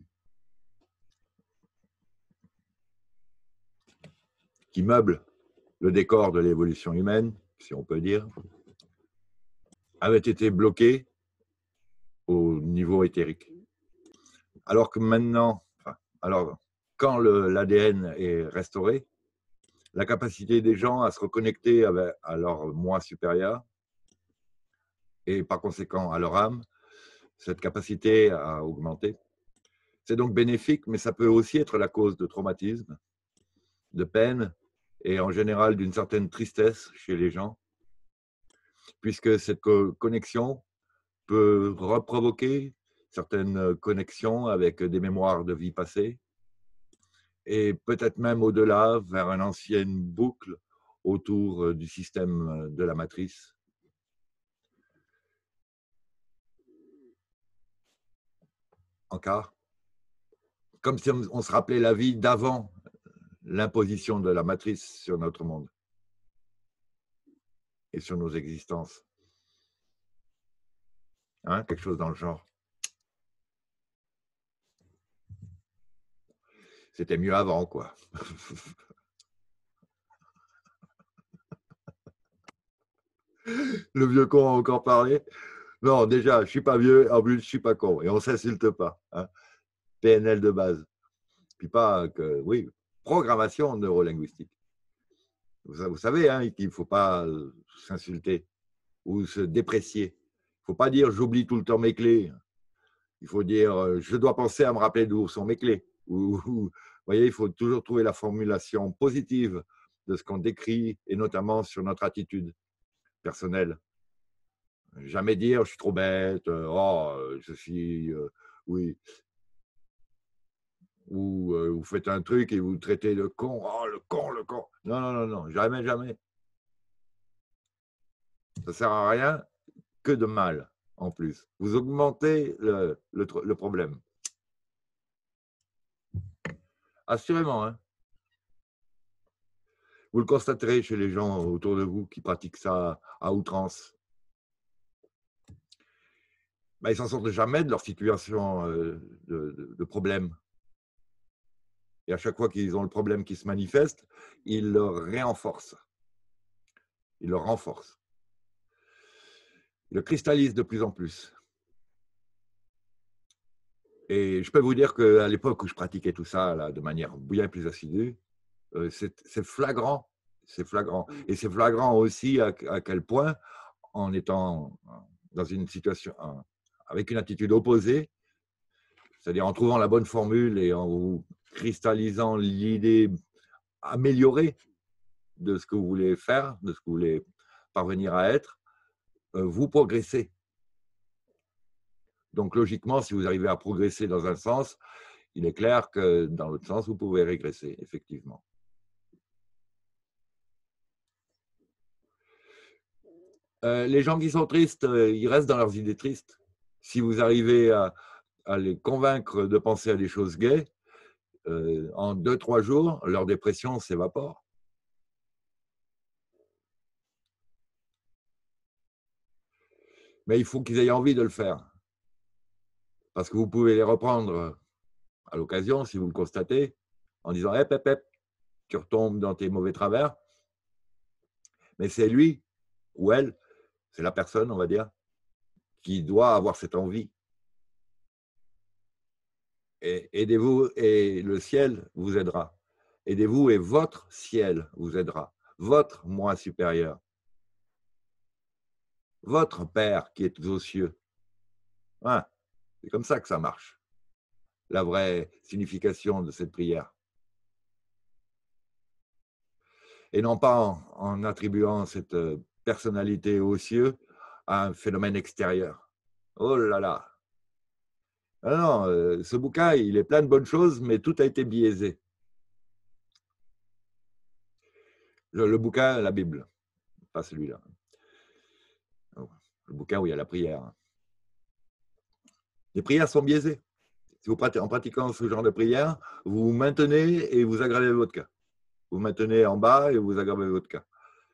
qui meublent le décor de l'évolution humaine, si on peut dire. avait été bloqué au niveau éthérique. Alors que maintenant, enfin, alors, quand l'A D N est restauré, la capacité des gens à se reconnecter avec, à leur moi supérieur et par conséquent à leur âme, cette capacité a augmenté. C'est donc bénéfique, mais ça peut aussi être la cause de traumatisme, de peine et en général d'une certaine tristesse chez les gens, puisque cette connexion peut reprovoquer certaines connexions avec des mémoires de vie passée et peut-être même au-delà vers une ancienne boucle autour du système de la matrice. Encore, comme si on se rappelait la vie d'avant l'imposition de la matrice sur notre monde et sur nos existences. Hein, quelque chose dans le genre. C'était mieux avant, quoi. Le vieux con a encore parlé. Non, déjà, je ne suis pas vieux, en plus, je ne suis pas con. Et on ne s'insulte pas. Hein. P N L de base. Puis pas que, oui, programmation neurolinguistique. Vous, vous savez hein, qu'il ne faut pas s'insulter ou se déprécier. Il ne faut pas dire « j'oublie tout le temps mes clés ». Il faut dire « je dois penser à me rappeler d'où sont mes clés ». Ou, ou, vous voyez, il faut toujours trouver la formulation positive de ce qu'on décrit, et notamment sur notre attitude personnelle. Jamais dire « je suis trop bête »,« oh, je suis… euh, ». Oui. Ou euh, vous faites un truc et vous traitez de con, « oh, le con, le con ». Non, non, non, non, jamais, jamais. Ça ne sert à rien que de mal, en plus. Vous augmentez le, le, le problème. Assurément, hein. Vous le constaterez chez les gens autour de vous qui pratiquent ça à outrance. Ben, ils ne s'en sortent jamais de leur situation de, de, de problème. Et à chaque fois qu'ils ont le problème qui se manifeste, ils le renforcent. Ils le renforcent. Ils le cristallisent de plus en plus. Et je peux vous dire qu'à l'époque où je pratiquais tout ça là, de manière bien plus assidue, euh, c'est flagrant. C'est flagrant. Et c'est flagrant aussi à, à quel point, en étant dans une situation, avec une attitude opposée, c'est-à-dire en trouvant la bonne formule et en vous cristallisant l'idée améliorée de ce que vous voulez faire, de ce que vous voulez parvenir à être, vous progressez. Donc logiquement, si vous arrivez à progresser dans un sens, il est clair que dans l'autre sens, vous pouvez régresser, effectivement. Euh, les gens qui sont tristes, ils restent dans leurs idées tristes. Si vous arrivez à, à les convaincre de penser à des choses gaies, euh, en deux, trois jours, leur dépression s'évapore. Mais il faut qu'ils aient envie de le faire. Parce que vous pouvez les reprendre à l'occasion, si vous le constatez, en disant « hep, hep, hep, tu retombes dans tes mauvais travers ». Mais c'est lui ou elle, c'est la personne, on va dire, qui doit avoir cette envie. Et aidez-vous et le ciel vous aidera. Aidez-vous et votre ciel vous aidera. Votre moi supérieur. Votre Père qui est aux cieux. Ouais, c'est comme ça que ça marche. La vraie signification de cette prière. Et non pas en, en attribuant cette personnalité aux cieux à un phénomène extérieur. Oh là là. Ah non, euh, ce bouquin, il est plein de bonnes choses, mais tout a été biaisé. Le, le bouquin, la Bible, pas celui-là. Le bouquin où il y a la prière. Les prières sont biaisées. Si vous pratiquez, en pratiquant ce genre de prière, vous vous maintenez et vous aggravez votre cas. Vous vous maintenez en bas et vous aggravez votre cas.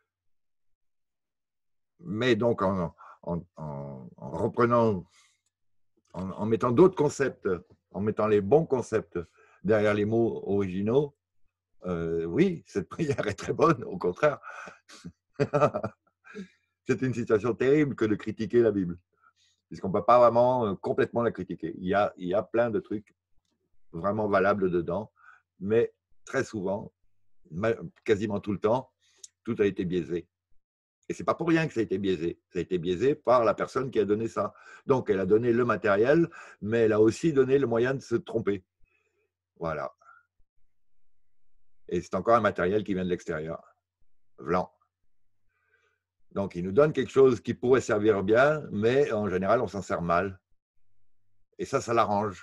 Mais donc, en, en, en, en reprenant, en, en mettant d'autres concepts, en mettant les bons concepts derrière les mots originaux, euh, oui, cette prière est très bonne, au contraire. c'est une situation terrible que de critiquer la Bible, puisqu'on ne peut pas vraiment complètement la critiquer. Il y a, il y a plein de trucs vraiment valables dedans, mais très souvent, quasiment tout le temps, tout a été biaisé. Et ce n'est pas pour rien que ça a été biaisé. Ça a été biaisé par la personne qui a donné ça. Donc, elle a donné le matériel, mais elle a aussi donné le moyen de se tromper. Voilà. Et c'est encore un matériel qui vient de l'extérieur. Blanc. Donc, il nous donne quelque chose qui pourrait servir bien, mais en général, on s'en sert mal. Et ça, ça l'arrange.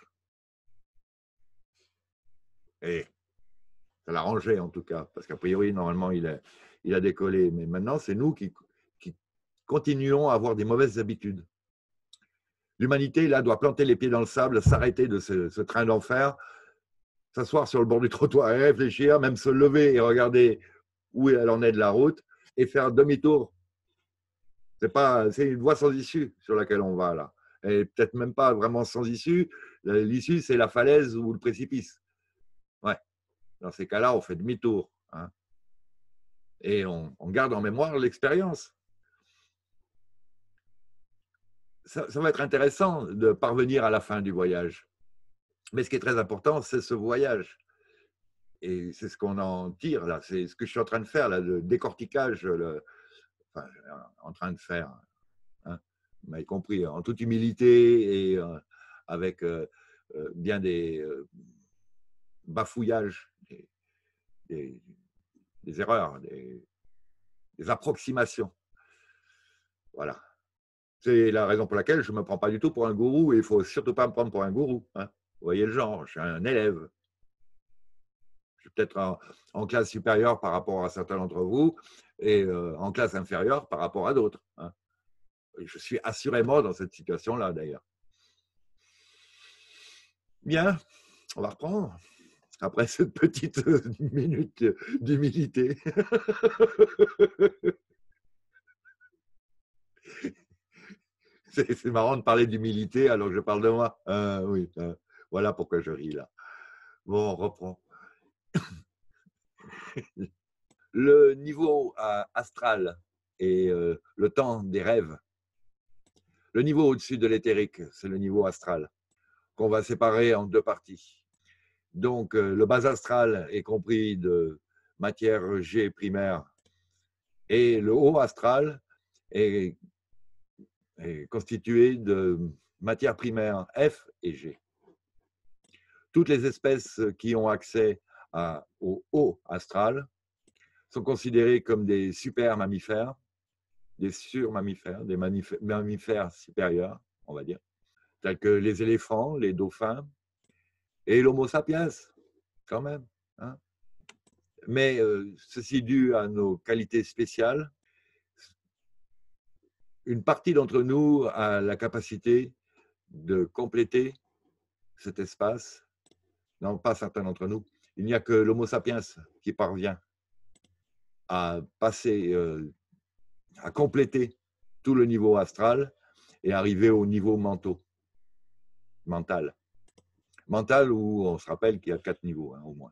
Et ça l'arrangeait en tout cas, parce qu'a priori, normalement, il a, il a décollé. Mais maintenant, c'est nous qui, qui continuons à avoir des mauvaises habitudes. L'humanité, là, doit planter les pieds dans le sable, s'arrêter de ce, ce train d'enfer, s'asseoir sur le bord du trottoir et réfléchir, même se lever et regarder où elle en est de la route et faire demi-tour. C'est pas, c'est une voie sans issue sur laquelle on va là. Et peut-être même pas vraiment sans issue. L'issue, c'est la falaise ou le précipice. Ouais. Dans ces cas-là, on fait demi-tour. Hein. Et on, on garde en mémoire l'expérience. Ça, ça va être intéressant de parvenir à la fin du voyage. Mais ce qui est très important, c'est ce voyage. Et c'est ce qu'on en tire là. C'est ce que je suis en train de faire, là, le décortiquage, le, enfin, en train de faire. Hein, vous m'avez compris, en toute humilité et euh, avec euh, euh, bien des euh, bafouillages, des, des, des erreurs, des, des approximations. Voilà. C'est la raison pour laquelle je ne me prends pas du tout pour un gourou et il ne faut surtout pas me prendre pour un gourou. Hein. Vous voyez le genre, je suis un élève. Je suis peut-être en, en classe supérieure par rapport à certains d'entre vous et euh, en classe inférieure par rapport à d'autres. Hein. Je suis assurément dans cette situation-là, d'ailleurs. Bien, on va reprendre après cette petite minute d'humilité. C'est marrant de parler d'humilité alors que je parle de moi. Euh, oui, euh, voilà pourquoi je ris là. Bon, on reprend. Le niveau euh, astral et euh, le temps des rêves. Le niveau au-dessus de l'éthérique, c'est le niveau astral, qu'on va séparer en deux parties. Donc, euh, le bas astral est compris de matière G primaire et le haut astral est, est constitué de matière primaire F et G. Toutes les espèces qui ont accès à, au haut astral sont considérées comme des super mammifères, des surmammifères, des mammifères supérieurs, on va dire, tels que les éléphants, les dauphins et l'homo sapiens, quand même. Hein. Mais euh, ceci dû à nos qualités spéciales, une partie d'entre nous a la capacité de compléter cet espace. Non, pas certains d'entre nous. Il n'y a que l'homo sapiens qui parvient à passer, euh, à compléter tout le niveau astral et arriver au niveau mentaux, mental. Mental où on se rappelle qu'il y a quatre niveaux, hein, au moins.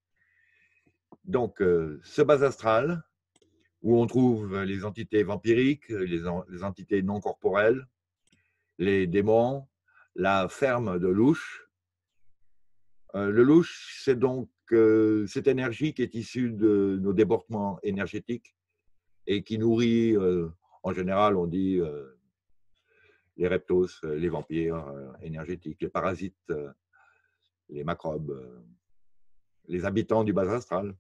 Donc, euh, ce bas astral, où on trouve les entités vampiriques, les, les entités non corporelles, les démons, la ferme de louche. Euh, le louche, c'est donc euh, cette énergie qui est issue de nos débordements énergétiques et qui nourrit, euh, en général, on dit, euh, les reptos, les vampires euh, énergétiques, les parasites, euh, les macrobes, euh, les habitants du bas astral.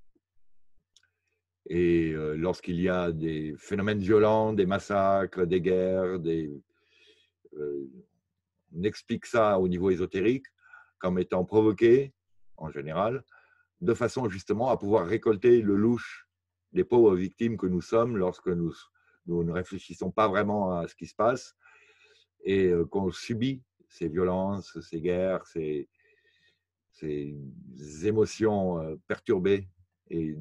Et euh, lorsqu'il y a des phénomènes violents, des massacres, des guerres, des, euh, on explique ça au niveau ésotérique comme étant provoqué, en général, de façon justement à pouvoir récolter le louche des pauvres victimes que nous sommes lorsque nous, nous ne réfléchissons pas vraiment à ce qui se passe et euh, qu'on subit ces violences, ces guerres, ces, ces émotions euh, perturbées et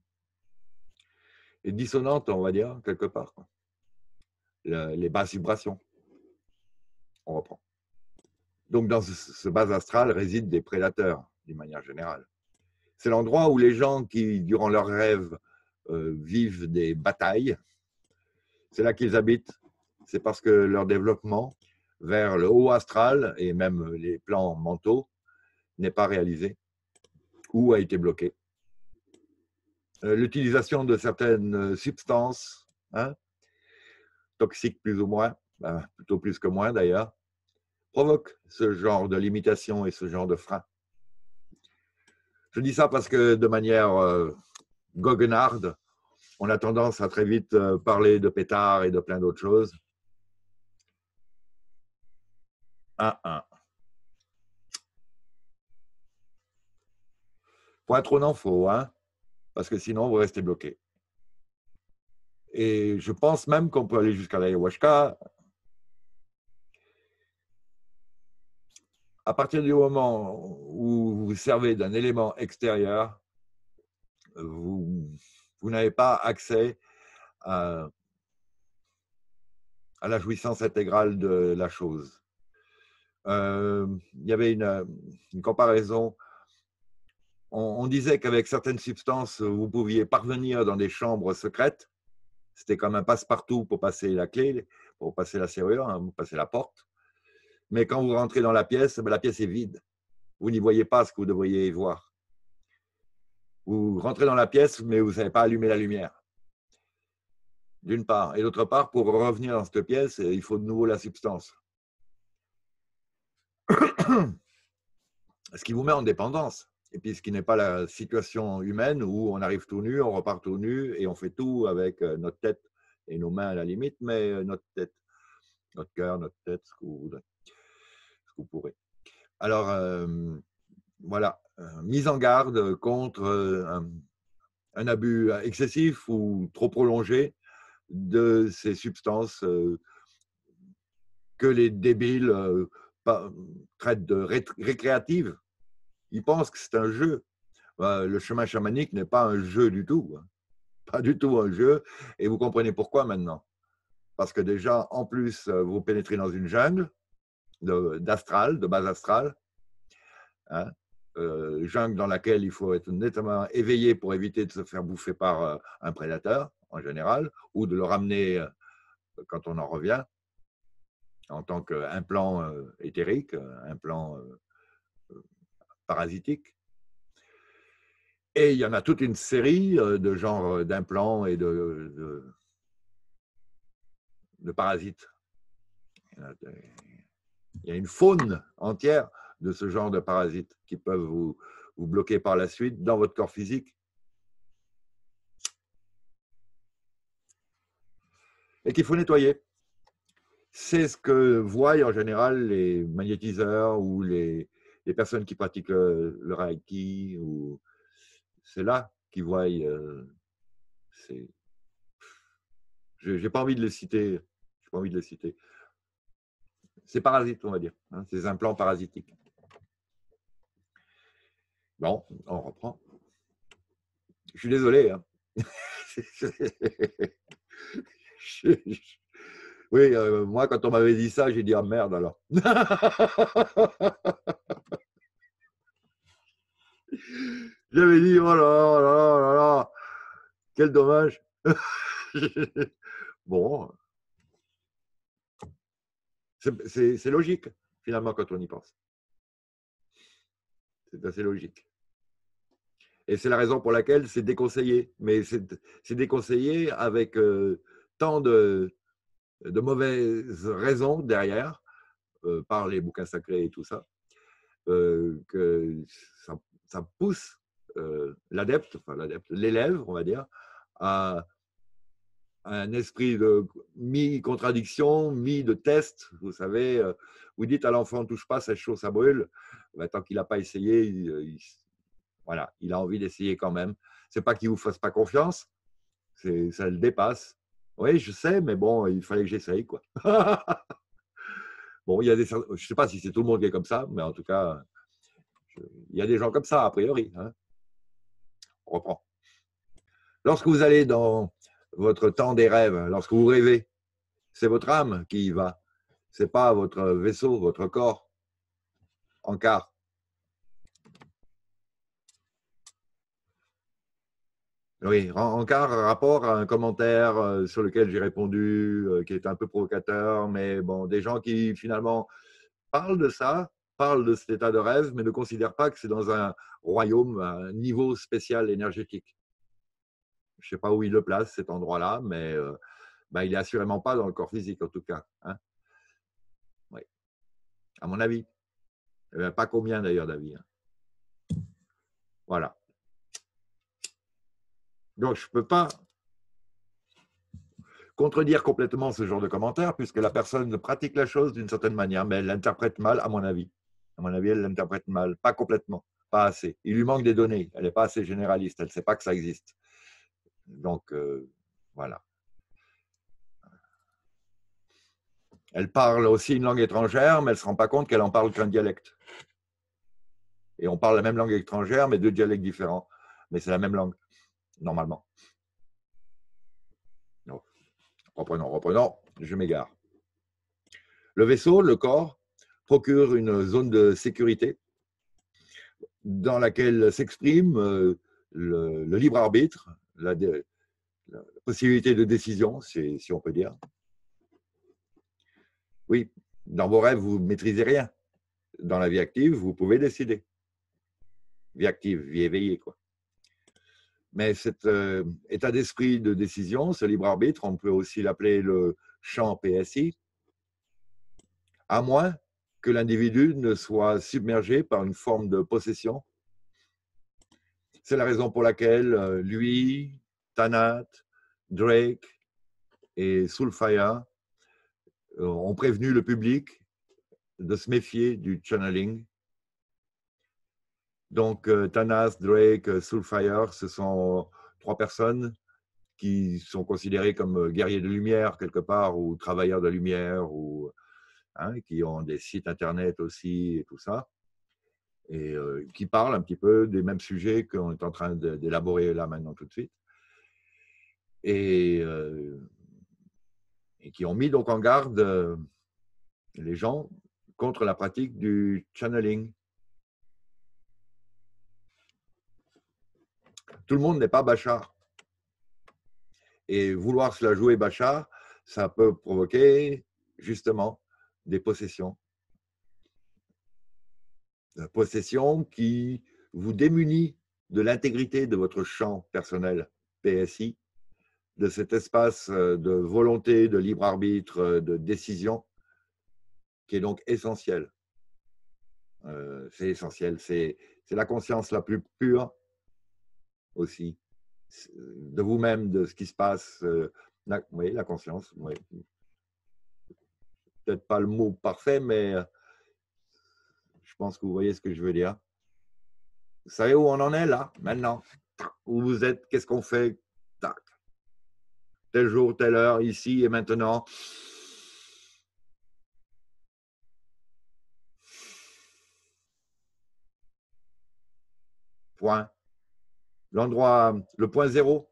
et dissonante, on va dire, quelque part. Le, les basses vibrations. On reprend. Donc, dans ce, ce bas astral résident des prédateurs, d'une manière générale. C'est l'endroit où les gens qui, durant leurs rêves, euh, vivent des batailles, c'est là qu'ils habitent. C'est parce que leur développement vers le haut astral et même les plans mentaux n'est pas réalisé ou a été bloqué. Euh, L'utilisation de certaines substances, hein, toxiques plus ou moins, ben, plutôt plus que moins d'ailleurs, provoque ce genre de limitation et ce genre de frein. Je dis ça parce que de manière euh, goguenarde, on a tendance à très vite euh, parler de pétards et de plein d'autres choses. Un, un. Point trop n'en faut, hein, parce que sinon vous restez bloqué. Et je pense même qu'on peut aller jusqu'à l'ayahuasca. À partir du moment où vous vous servez d'un élément extérieur, vous, vous n'avez pas accès à, à la jouissance intégrale de la chose. Euh, il y avait une, une comparaison. On, on disait qu'avec certaines substances, vous pouviez parvenir dans des chambres secrètes. C'était comme un passe-partout pour passer la clé, pour passer la serrure, hein, pour passer la porte. Mais quand vous rentrez dans la pièce, la pièce est vide. Vous n'y voyez pas ce que vous devriez y voir. Vous rentrez dans la pièce, mais vous ne savez pas allumer la lumière. D'une part. Et d'autre part, pour revenir dans cette pièce, il faut de nouveau la substance. Ce qui vous met en dépendance. Et puis, ce qui n'est pas la situation humaine où on arrive tout nu, on repart tout nu et on fait tout avec notre tête et nos mains à la limite, mais notre tête, notre cœur, notre tête, ce que vous voudrez, ce que vous pourrez. Alors, euh, voilà, euh, mise en garde contre euh, un, un abus excessif ou trop prolongé de ces substances euh, que les débiles euh, pas, traitent de ré récréatives. Ils pensent que c'est un jeu. Euh, le chemin chamanique n'est pas un jeu du tout. Hein. Pas du tout un jeu. Et vous comprenez pourquoi maintenant. Parce que déjà, en plus, vous pénétrez dans une jungle d'astral, de, de base astrale. Hein, euh, jungle dans laquelle il faut être nettement éveillé pour éviter de se faire bouffer par euh, un prédateur, en général, ou de le ramener euh, quand on en revient, en tant qu'implant euh, éthérique, implant euh, parasitique. Et il y en a toute une série euh, de genres d'implants et de, de, de parasites. Il y a une faune entière de ce genre de parasites qui peuvent vous, vous bloquer par la suite dans votre corps physique. Et qu'il faut nettoyer. C'est ce que voient en général les magnétiseurs ou les, les personnes qui pratiquent le, le Reiki. C'est là qu'ils voient. Euh, Je n'ai pas envie de les citer. J'ai pas envie de les citer. C'est parasite, on va dire. Hein, ces implants parasitiques. Bon, on reprend. Je suis désolé. Hein. Oui, euh, moi, quand on m'avait dit ça, j'ai dit ah merde alors. J'avais dit oh là là, oh là là, oh là là, quel dommage. Bon, c'est logique finalement quand on y pense. C'est assez logique. Et c'est la raison pour laquelle c'est déconseillé. Mais c'est déconseillé avec euh, tant de, de mauvaises raisons derrière, euh, par les bouquins sacrés et tout ça, euh, que ça, ça pousse euh, l'adepte, enfin l'adepte, l'élève, on va dire, à, à un esprit de mi-contradiction, mi-de test. Vous savez, euh, vous dites à l'enfant, ne touche pas, c'est chaud, ça brûle. Ben, tant qu'il n'a pas essayé, il, il, voilà, il a envie d'essayer quand même. C'est pas qu'il ne vous fasse pas confiance, ça le dépasse. Oui, je sais, mais bon, il fallait que j'essaye, quoi. Bon, il y a des, je ne sais pas si c'est tout le monde qui est comme ça, mais en tout cas, je, il y a des gens comme ça, a priori. Hein. On reprend. Lorsque vous allez dans votre temps des rêves, lorsque vous rêvez, c'est votre âme qui y va. Ce n'est pas votre vaisseau, votre corps en quart. Oui, en, en car rapport à un commentaire euh, sur lequel j'ai répondu, euh, qui est un peu provocateur, mais bon, des gens qui finalement parlent de ça, parlent de cet état de rêve, mais ne considèrent pas que c'est dans un royaume, un niveau spécial énergétique. Je ne sais pas où il le place, cet endroit-là, mais euh, ben, il n'est assurément pas dans le corps physique, en tout cas. Hein, oui, à mon avis. Eh bien, pas combien d'ailleurs d'avis. Hein. Voilà. Donc, je ne peux pas contredire complètement ce genre de commentaire, puisque la personne pratique la chose d'une certaine manière, mais elle l'interprète mal, à mon avis. À mon avis, elle l'interprète mal. Pas complètement, pas assez. Il lui manque des données. Elle n'est pas assez généraliste. Elle ne sait pas que ça existe. Donc, euh, voilà. Elle parle aussi une langue étrangère, mais elle ne se rend pas compte qu'elle en parle qu'un dialecte. Et on parle la même langue étrangère, mais deux dialectes différents. Mais c'est la même langue, normalement. Donc, reprenons, reprenons, je m'égare. Le vaisseau, le corps, procure une zone de sécurité dans laquelle s'exprime euh, le, le libre arbitre, la, la possibilité de décision, si, si on peut dire. Oui, dans vos rêves, vous ne maîtrisez rien. Dans la vie active, vous pouvez décider. Vie active, vie éveillée, quoi. Mais cet euh, état d'esprit de décision, ce libre arbitre, on peut aussi l'appeler le champ P S I, à moins que l'individu ne soit submergé par une forme de possession. C'est la raison pour laquelle euh, lui, Tanat, Drake et Soulfire euh, ont prévenu le public de se méfier du channeling. Donc, euh, Tanas, Drake, Soulfire, ce sont trois personnes qui sont considérés comme guerriers de lumière quelque part, ou travailleurs de lumière, ou hein, qui ont des sites internet aussi et tout ça, et euh, qui parlent un petit peu des mêmes sujets qu'on est en train d'élaborer là maintenant tout de suite, et, euh, et qui ont mis donc en garde euh, les gens contre la pratique du channeling. Tout le monde n'est pas Bachar. Et vouloir se la jouer Bachar, ça peut provoquer justement des possessions. Des possessions qui vous démunit de l'intégrité de votre champ personnel P S I, de cet espace de volonté, de libre arbitre, de décision, qui est donc essentiel. Euh, c'est essentiel, c'est la conscience la plus pure aussi, de vous-même, de ce qui se passe. La, oui, la conscience, oui. Peut-être pas le mot parfait, mais je pense que vous voyez ce que je veux dire. Vous savez où on en est là, maintenant? Où vous êtes? Qu'est-ce qu'on fait? Tac. Tel jour, telle heure, ici et maintenant. Point. L'endroit, le point zéro.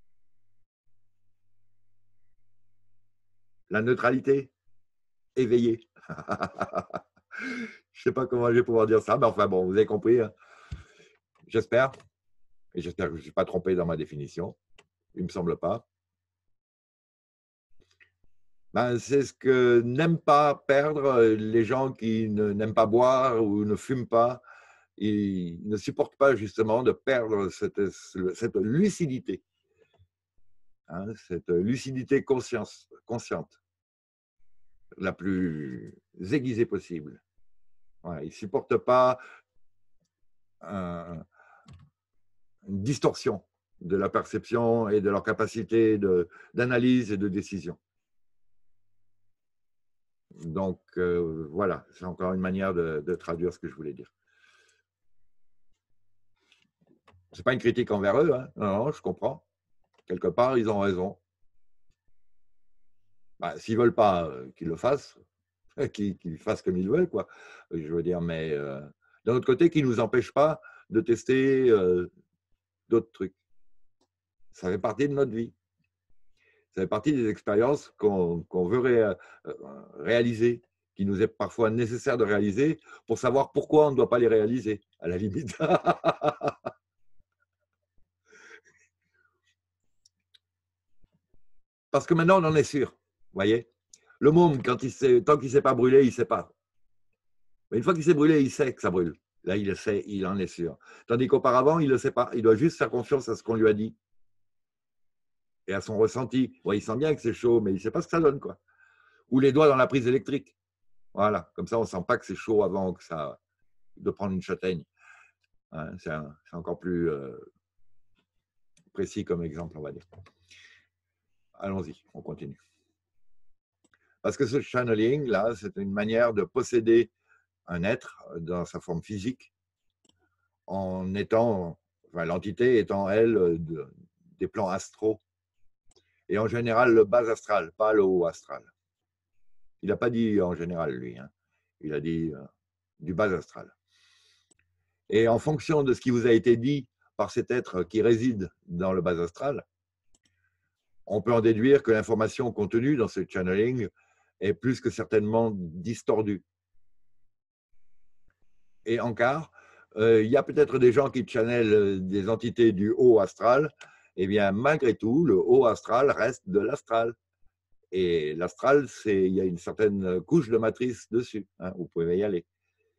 La neutralité. Éveillé. Je ne sais pas comment je vais pouvoir dire ça, mais enfin bon, vous avez compris. Hein. J'espère. Et j'espère que je ne suis pas trompé dans ma définition. Il ne me semble pas. Ben, c'est ce que n'aiment pas perdre les gens qui n'aiment pas boire ou ne fument pas. Ils ne supportent pas justement de perdre cette, cette lucidité, hein, cette lucidité conscience, consciente, la plus aiguisée possible. Ouais, ils ne supportent pas un, une distorsion de la perception et de leur capacité d'analyse et de décision. Donc, euh, voilà, c'est encore une manière de, de traduire ce que je voulais dire. Ce n'est pas une critique envers eux, hein. Non, non, je comprends. Quelque part, ils ont raison. Ben, s'ils ne veulent pas euh, qu'ils le fassent, qu'ils qu'ils fassent comme ils veulent, quoi. Je veux dire, mais euh, d'un autre côté, qui ne nous empêche pas de tester euh, d'autres trucs. Ça fait partie de notre vie. Ça fait partie des expériences qu'on qu'on veut ré, euh, réaliser, qui nous est parfois nécessaire de réaliser pour savoir pourquoi on ne doit pas les réaliser, à la limite. Parce que maintenant, on en est sûr. Vous voyez, le môme, quand il sait, tant qu'il ne s'est pas brûlé, il ne sait pas. Mais une fois qu'il s'est brûlé, il sait que ça brûle. Là, il le sait, il en est sûr. Tandis qu'auparavant, il ne le sait pas. Il doit juste faire confiance à ce qu'on lui a dit et à son ressenti. Ouais, il sent bien que c'est chaud, mais il ne sait pas ce que ça donne, quoi. Ou les doigts dans la prise électrique. Voilà, comme ça, on ne sent pas que c'est chaud avant que ça, de prendre une châtaigne. Hein, c'est encore plus euh, précis comme exemple, on va dire. Allons-y, on continue. Parce que ce channeling, là, c'est une manière de posséder un être dans sa forme physique en étant, enfin, l'entité étant, elle, de, des plans astraux. Et en général, le bas astral, pas le haut astral. Il n'a pas dit en général, lui. Hein. Il a dit euh, du bas astral. Et en fonction de ce qui vous a été dit par cet être qui réside dans le bas astral, on peut en déduire que l'information contenue dans ce channeling est plus que certainement distordue. Et encore, euh, il y a peut-être des gens qui channelent des entités du haut astral. Eh bien, malgré tout, le haut astral reste de l'astral. Et l'astral, c'est, il y a une certaine couche de matrice dessus. Hein, vous pouvez y aller.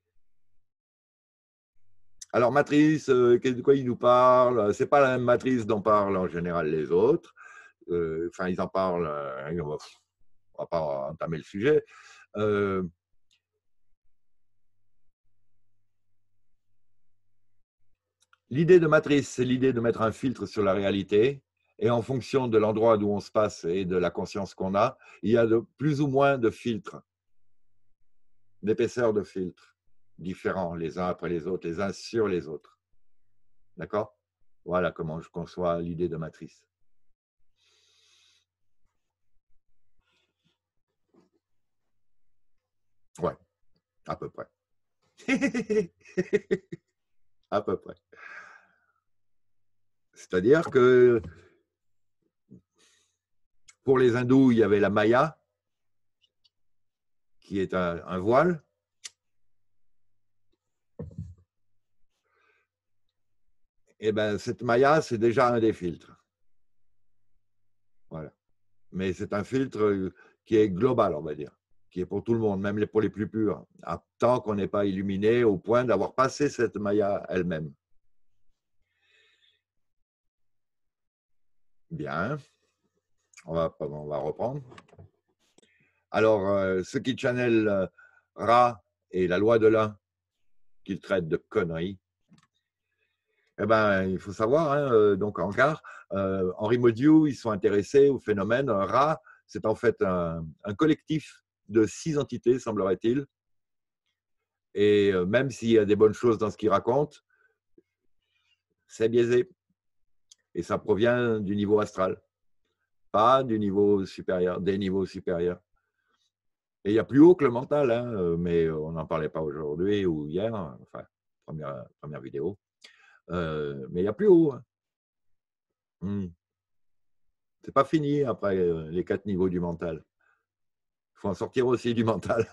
Alors, matrice, euh, de quoi il nous parle? Ce n'est pas la même matrice dont parlent en général les autres. Euh, enfin, ils en parlent, euh, on ne va pas entamer le sujet. Euh, L'idée de matrice, c'est l'idée de mettre un filtre sur la réalité. Et en fonction de l'endroit d'où on se passe et de la conscience qu'on a, il y a de plus ou moins de filtres, d'épaisseur de filtres, différents les uns après les autres, les uns sur les autres. D'accord? Voilà comment je conçois l'idée de matrice. Ouais, à peu près. À peu près. C'est-à-dire que pour les hindous, il y avait la Maya, qui est un, un voile. Et bien, cette Maya, c'est déjà un des filtres. Voilà. Mais c'est un filtre qui est global, on va dire, qui est pour tout le monde, même pour les plus purs, tant qu'on n'est pas illuminé au point d'avoir passé cette Maya elle-même. Bien, on va, on va reprendre. Alors, euh, ceux qui channelent euh, Ra et la loi de l'un, qu'ils traitent de conneries, eh ben, il faut savoir, hein, euh, donc encore, euh, Henri Maudiou, ils sont intéressés au phénomène. Ra, c'est en fait un, un collectif de six entités, semblerait-il. Et euh, même s'il y a des bonnes choses dans ce qu'il raconte, c'est biaisé. Et ça provient du niveau astral, pas du niveau supérieur, des niveaux supérieurs. Et il y a plus haut que le mental, hein, mais on n'en parlait pas aujourd'hui ou hier, enfin, première, première vidéo. Euh, mais il y a plus haut. Hein. Hmm. C'est pas fini après les quatre niveaux du mental. Il faut en sortir aussi du mental.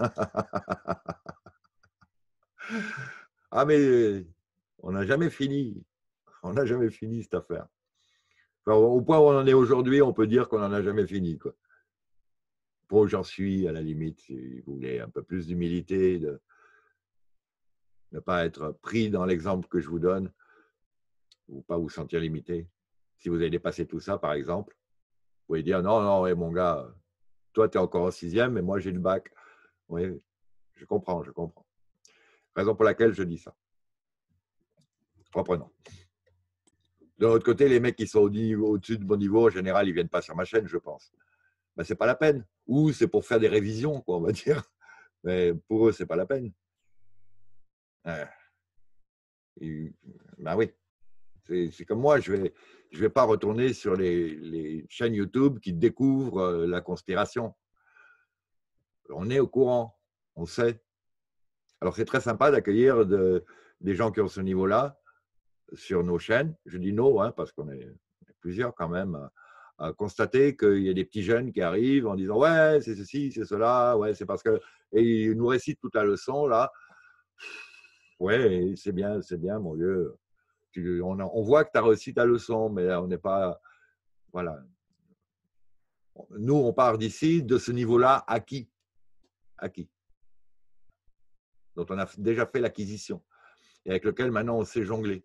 Ah, mais on n'a jamais fini. On n'a jamais fini cette affaire. Enfin, au point où on en est aujourd'hui, on peut dire qu'on n'en a jamais fini, quoi. Pour où j'en suis, à la limite, si vous voulez un peu plus d'humilité, de ne pas être pris dans l'exemple que je vous donne, ou pas vous sentir limité. Si vous avez dépassé tout ça, par exemple, vous pouvez dire non, non, ouais, mon gars, toi, tu es encore en sixième, mais moi, j'ai le bac. Oui, je comprends, je comprends. Raison pour laquelle je dis ça. Reprenons. De l'autre côté, les mecs qui sont au-dessus au de mon niveau, en général, ils ne viennent pas sur ma chaîne, je pense. Ben, ce n'est pas la peine. Ou c'est pour faire des révisions, quoi, on va dire. Mais pour eux, ce n'est pas la peine. Euh, et, ben oui. C'est comme moi, je ne vais, je vais pas retourner sur les, les chaînes YouTube qui découvrent la conspiration. On est au courant, on sait. Alors, c'est très sympa d'accueillir de, des gens qui ont ce niveau-là sur nos chaînes. Je dis nos, hein, parce qu'on est, est plusieurs quand même, à, à constater qu'il y a des petits jeunes qui arrivent en disant « Ouais, c'est ceci, c'est cela, ouais, c'est parce que… » Et ils nous récitent toute la leçon, là. Ouais, c'est bien, c'est bien, mon vieux. Tu, on, on voit que tu as réussi ta leçon, mais là, on n'est pas… Voilà. Nous, on part d'ici, de ce niveau-là, acquis. Acquis. Dont on a déjà fait l'acquisition. Et avec lequel, maintenant, on sait jongler.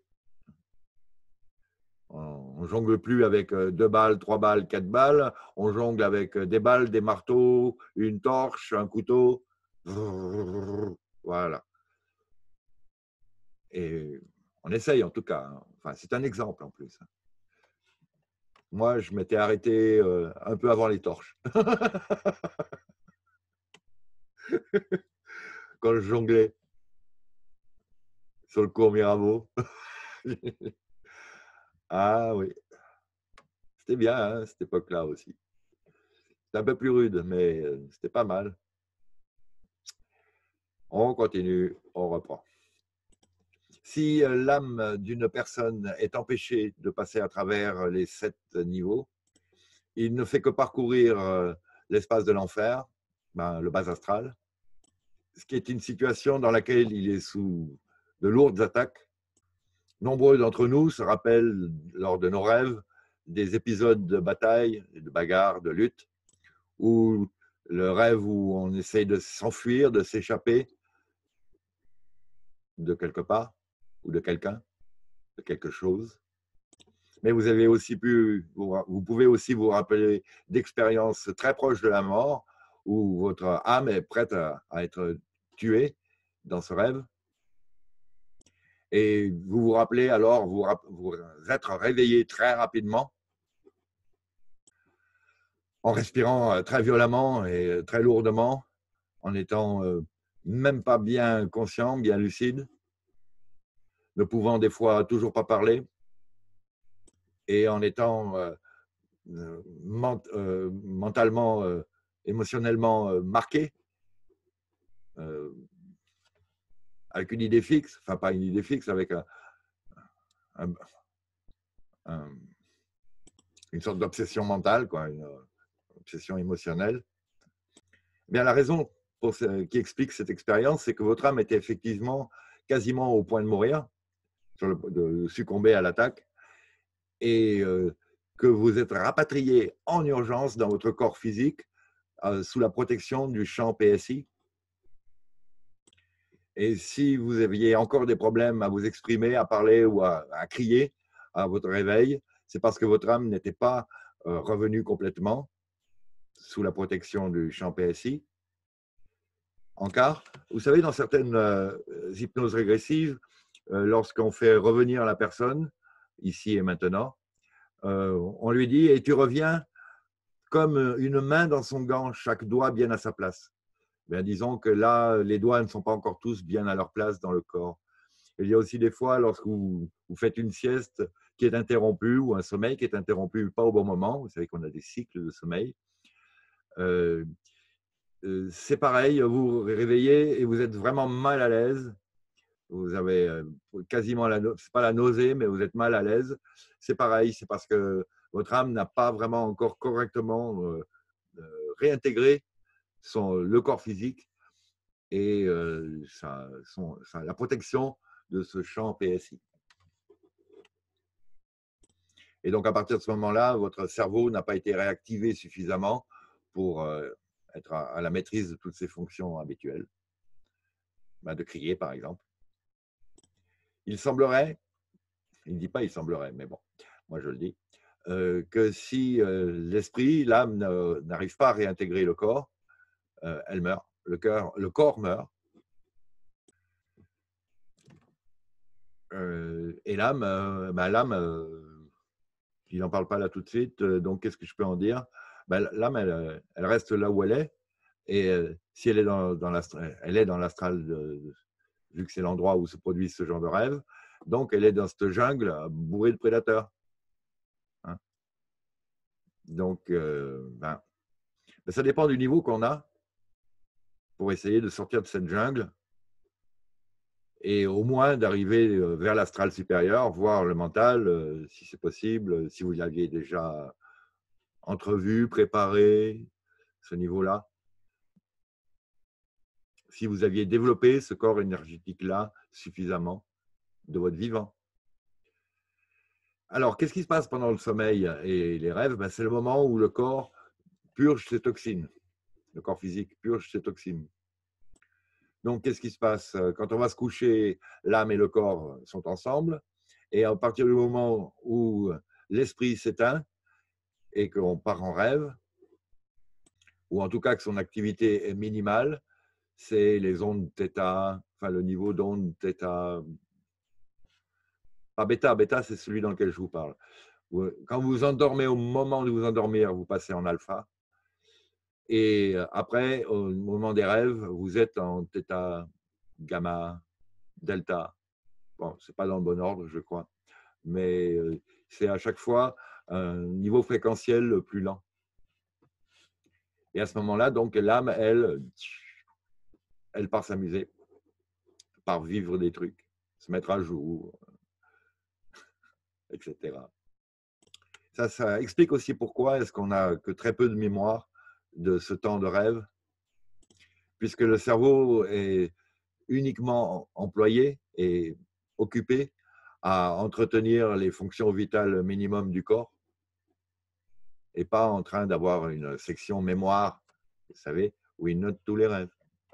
On ne jongle plus avec deux balles, trois balles, quatre balles. On jongle avec des balles, des marteaux, une torche, un couteau. Voilà. Et on essaye en tout cas. Enfin, c'est un exemple en plus. Moi, je m'étais arrêté un peu avant les torches. Quand je jonglais sur le cours Mirabeau. Ah oui. C'était bien, hein, cette époque-là aussi. C'était un peu plus rude, mais c'était pas mal. On continue, on reprend. Si l'âme d'une personne est empêchée de passer à travers les sept niveaux, il ne fait que parcourir l'espace de l'enfer, ben, le bas astral, ce qui est une situation dans laquelle il est sous de lourdes attaques. Nombreux d'entre nous se rappellent, lors de nos rêves, des épisodes de bataille, de bagarre, de lutte, ou le rêve où on essaye de s'enfuir, de s'échapper de quelque part, ou de quelqu'un, de quelque chose. Mais vous avez aussi pu, vous pouvez aussi vous rappeler d'expériences très proches de la mort, où votre âme est prête à, à être tuée dans ce rêve. Et vous vous rappelez alors, vous, vous être réveillé très rapidement, en respirant très violemment et très lourdement, en étant même pas bien conscient, bien lucide, ne pouvant des fois toujours pas parler, et en étant euh, ment euh, mentalement, euh, émotionnellement euh, marqué, euh, avec une idée fixe, enfin pas une idée fixe, avec un, un, un, une sorte d'obsession mentale, quoi, une obsession émotionnelle. Bien, la raison pour ce, qui explique cette expérience, c'est que votre âme était effectivement quasiment au point de mourir, sur le, de succomber à l'attaque, et euh, que vous êtes rapatrié en urgence dans votre corps physique euh, sous la protection du champ P S I. Et si vous aviez encore des problèmes à vous exprimer, à parler ou à, à crier à votre réveil, c'est parce que votre âme n'était pas euh, revenue complètement sous la protection du champ P S I. Encore, vous savez, dans certaines euh, hypnoses régressives, euh, lorsqu'on fait revenir la personne, ici et maintenant, euh, on lui dit « et tu reviens comme une main dans son gant, chaque doigt bien à sa place ». Bien, disons que là, les doigts ne sont pas encore tous bien à leur place dans le corps. Et il y a aussi des fois, lorsque vous, vous faites une sieste qui est interrompue ou un sommeil qui est interrompu pas au bon moment, vous savez qu'on a des cycles de sommeil, euh, euh, c'est pareil, vous vous réveillez et vous êtes vraiment mal à l'aise. Vous avez euh, quasiment la, c'est pas la nausée, mais vous êtes mal à l'aise. C'est pareil, c'est parce que votre âme n'a pas vraiment encore correctement euh, euh, réintégré son, le corps physique et euh, sa, son, sa, la protection de ce champ P S I. Et donc, à partir de ce moment-là, votre cerveau n'a pas été réactivé suffisamment pour euh, être à, à la maîtrise de toutes ses fonctions habituelles, ben, de crier, par exemple. Il semblerait, il ne dit pas il semblerait, mais bon, moi je le dis, euh, que si euh, l'esprit, l'âme n'arrive pas à réintégrer le corps, euh, elle meurt, le, cœur, le corps meurt. Euh, et l'âme, euh, ben, l'âme, euh, il n'en parle pas là tout de suite, euh, donc qu'est-ce que je peux en dire? Ben, l'âme, elle, elle reste là où elle est, et euh, si elle est dans, dans l'astral, elle est dans l'astral, vu que c'est l'endroit où se produit ce genre de rêve, donc elle est dans cette jungle bourrée de prédateurs. Hein? Donc, euh, ben, ben, ça dépend du niveau qu'on a pour essayer de sortir de cette jungle et au moins d'arriver vers l'astral supérieur, voir le mental, euh, si c'est possible, si vous l'aviez déjà entrevu, préparé, ce niveau-là. Si vous aviez développé ce corps énergétique-là suffisamment de votre vivant. Alors, qu'est-ce qui se passe pendant le sommeil et les rêves? Ben, c'est le moment où le corps purge ses toxines. Le corps physique purge ses toxines. Donc, qu'est-ce qui se passe? Quand on va se coucher, l'âme et le corps sont ensemble. Et à partir du moment où l'esprit s'éteint et qu'on part en rêve, ou en tout cas que son activité est minimale, c'est les ondes θ, enfin le niveau d'onde θ. Pas bêta, bêta c'est celui dans lequel je vous parle. Quand vous vous endormez, au moment de vous endormir, vous passez en alpha. Et après, au moment des rêves, vous êtes en θ, gamma, delta. Bon, ce n'est pas dans le bon ordre, je crois. Mais c'est à chaque fois un niveau fréquentiel plus lent. Et à ce moment-là, donc l'âme, elle, elle part s'amuser, part vivre des trucs, se mettre à jour, et cetera. Ça, ça explique aussi pourquoi est-ce qu'on n'a que très peu de mémoire de ce temps de rêve, puisque le cerveau est uniquement employé et occupé à entretenir les fonctions vitales minimum du corps et pas en train d'avoir une section mémoire, vous savez, où il note tous les rêves.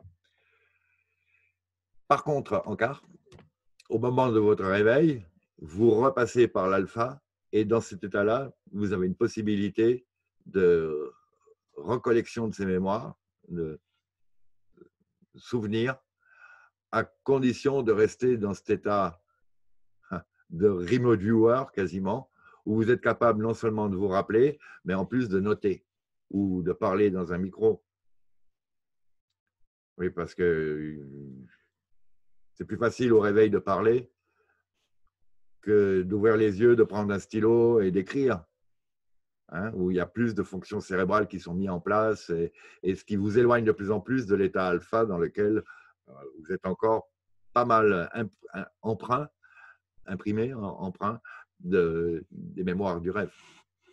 Par contre, en quart, au moment de votre réveil, vous repassez par l'alpha et dans cet état-là, vous avez une possibilité de recollection de ces mémoires, de souvenirs, à condition de rester dans cet état de remote viewer quasiment, où vous êtes capable non seulement de vous rappeler, mais en plus de noter ou de parler dans un micro. Oui, parce que c'est plus facile au réveil de parler que d'ouvrir les yeux, de prendre un stylo et d'écrire, hein, où il y a plus de fonctions cérébrales qui sont mises en place et, et ce qui vous éloigne de plus en plus de l'état alpha dans lequel vous êtes encore pas mal emprunt, imprimé, emprunt de, des mémoires du rêve.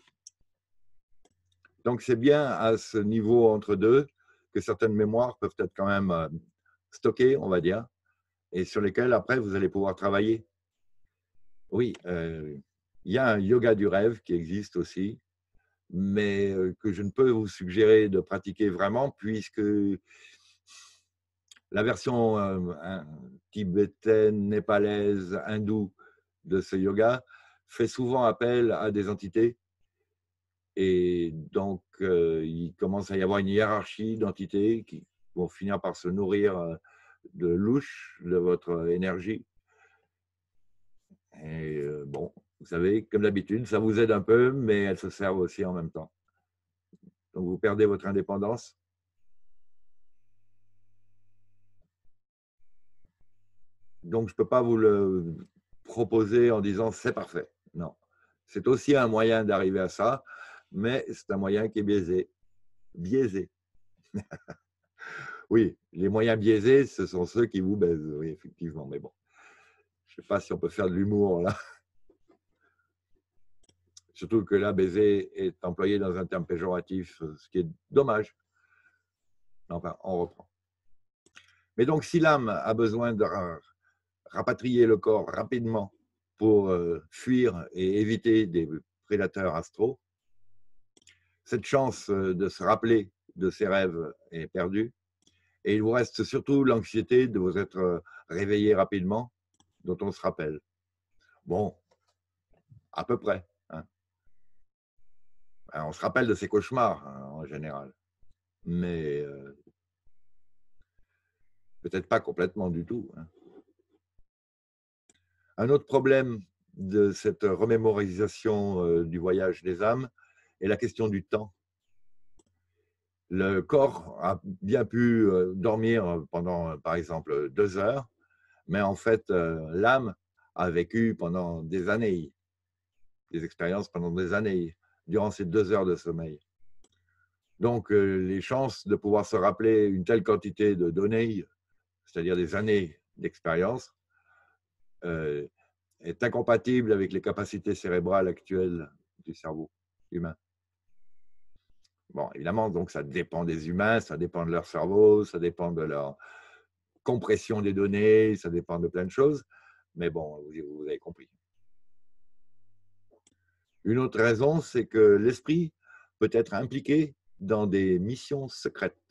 Donc, c'est bien à ce niveau entre deux que certaines mémoires peuvent être quand même stockées, on va dire, et sur lesquelles, après, vous allez pouvoir travailler. Oui, euh, il y a un yoga du rêve qui existe aussi, mais que je ne peux vous suggérer de pratiquer vraiment, puisque la version euh, tibétaine, népalaise, hindoue de ce yoga fait souvent appel à des entités. Et donc, euh, il commence à y avoir une hiérarchie d'entités qui vont finir par se nourrir de louche de votre énergie. Et euh, bon, vous savez, comme d'habitude, ça vous aide un peu, mais elles se servent aussi en même temps. Donc, vous perdez votre indépendance. Donc, je ne peux pas vous le proposer en disant c'est parfait. Non. C'est aussi un moyen d'arriver à ça, mais c'est un moyen qui est biaisé. Biaisé. Oui, les moyens biaisés, ce sont ceux qui vous baisent, oui, effectivement. Mais bon, je ne sais pas si on peut faire de l'humour là. Surtout que là, baiser est employé dans un terme péjoratif, ce qui est dommage. Enfin, on reprend. Mais donc, si l'âme a besoin de rapatrier le corps rapidement pour fuir et éviter des prédateurs astraux, cette chance de se rappeler de ses rêves est perdue. Et il vous reste surtout l'anxiété de vous être réveillé rapidement, dont on se rappelle. Bon, à peu près. Hein. On se rappelle de ses cauchemars, hein, en général. Mais euh, peut-être pas complètement du tout. Hein. Un autre problème de cette remémorisation euh, du voyage des âmes est la question du temps. Le corps a bien pu euh, dormir pendant, par exemple, deux heures, mais en fait, euh, l'âme a vécu pendant des années, des expériences pendant des années, durant ces deux heures de sommeil. Donc, euh, les chances de pouvoir se rappeler une telle quantité de données, c'est-à-dire des années d'expérience, euh, est incompatible avec les capacités cérébrales actuelles du cerveau humain. Bon, évidemment, donc ça dépend des humains, ça dépend de leur cerveau, ça dépend de leur compression des données, ça dépend de plein de choses, mais bon, vous avez compris. Une autre raison, c'est que l'esprit peut être impliqué dans des missions secrètes.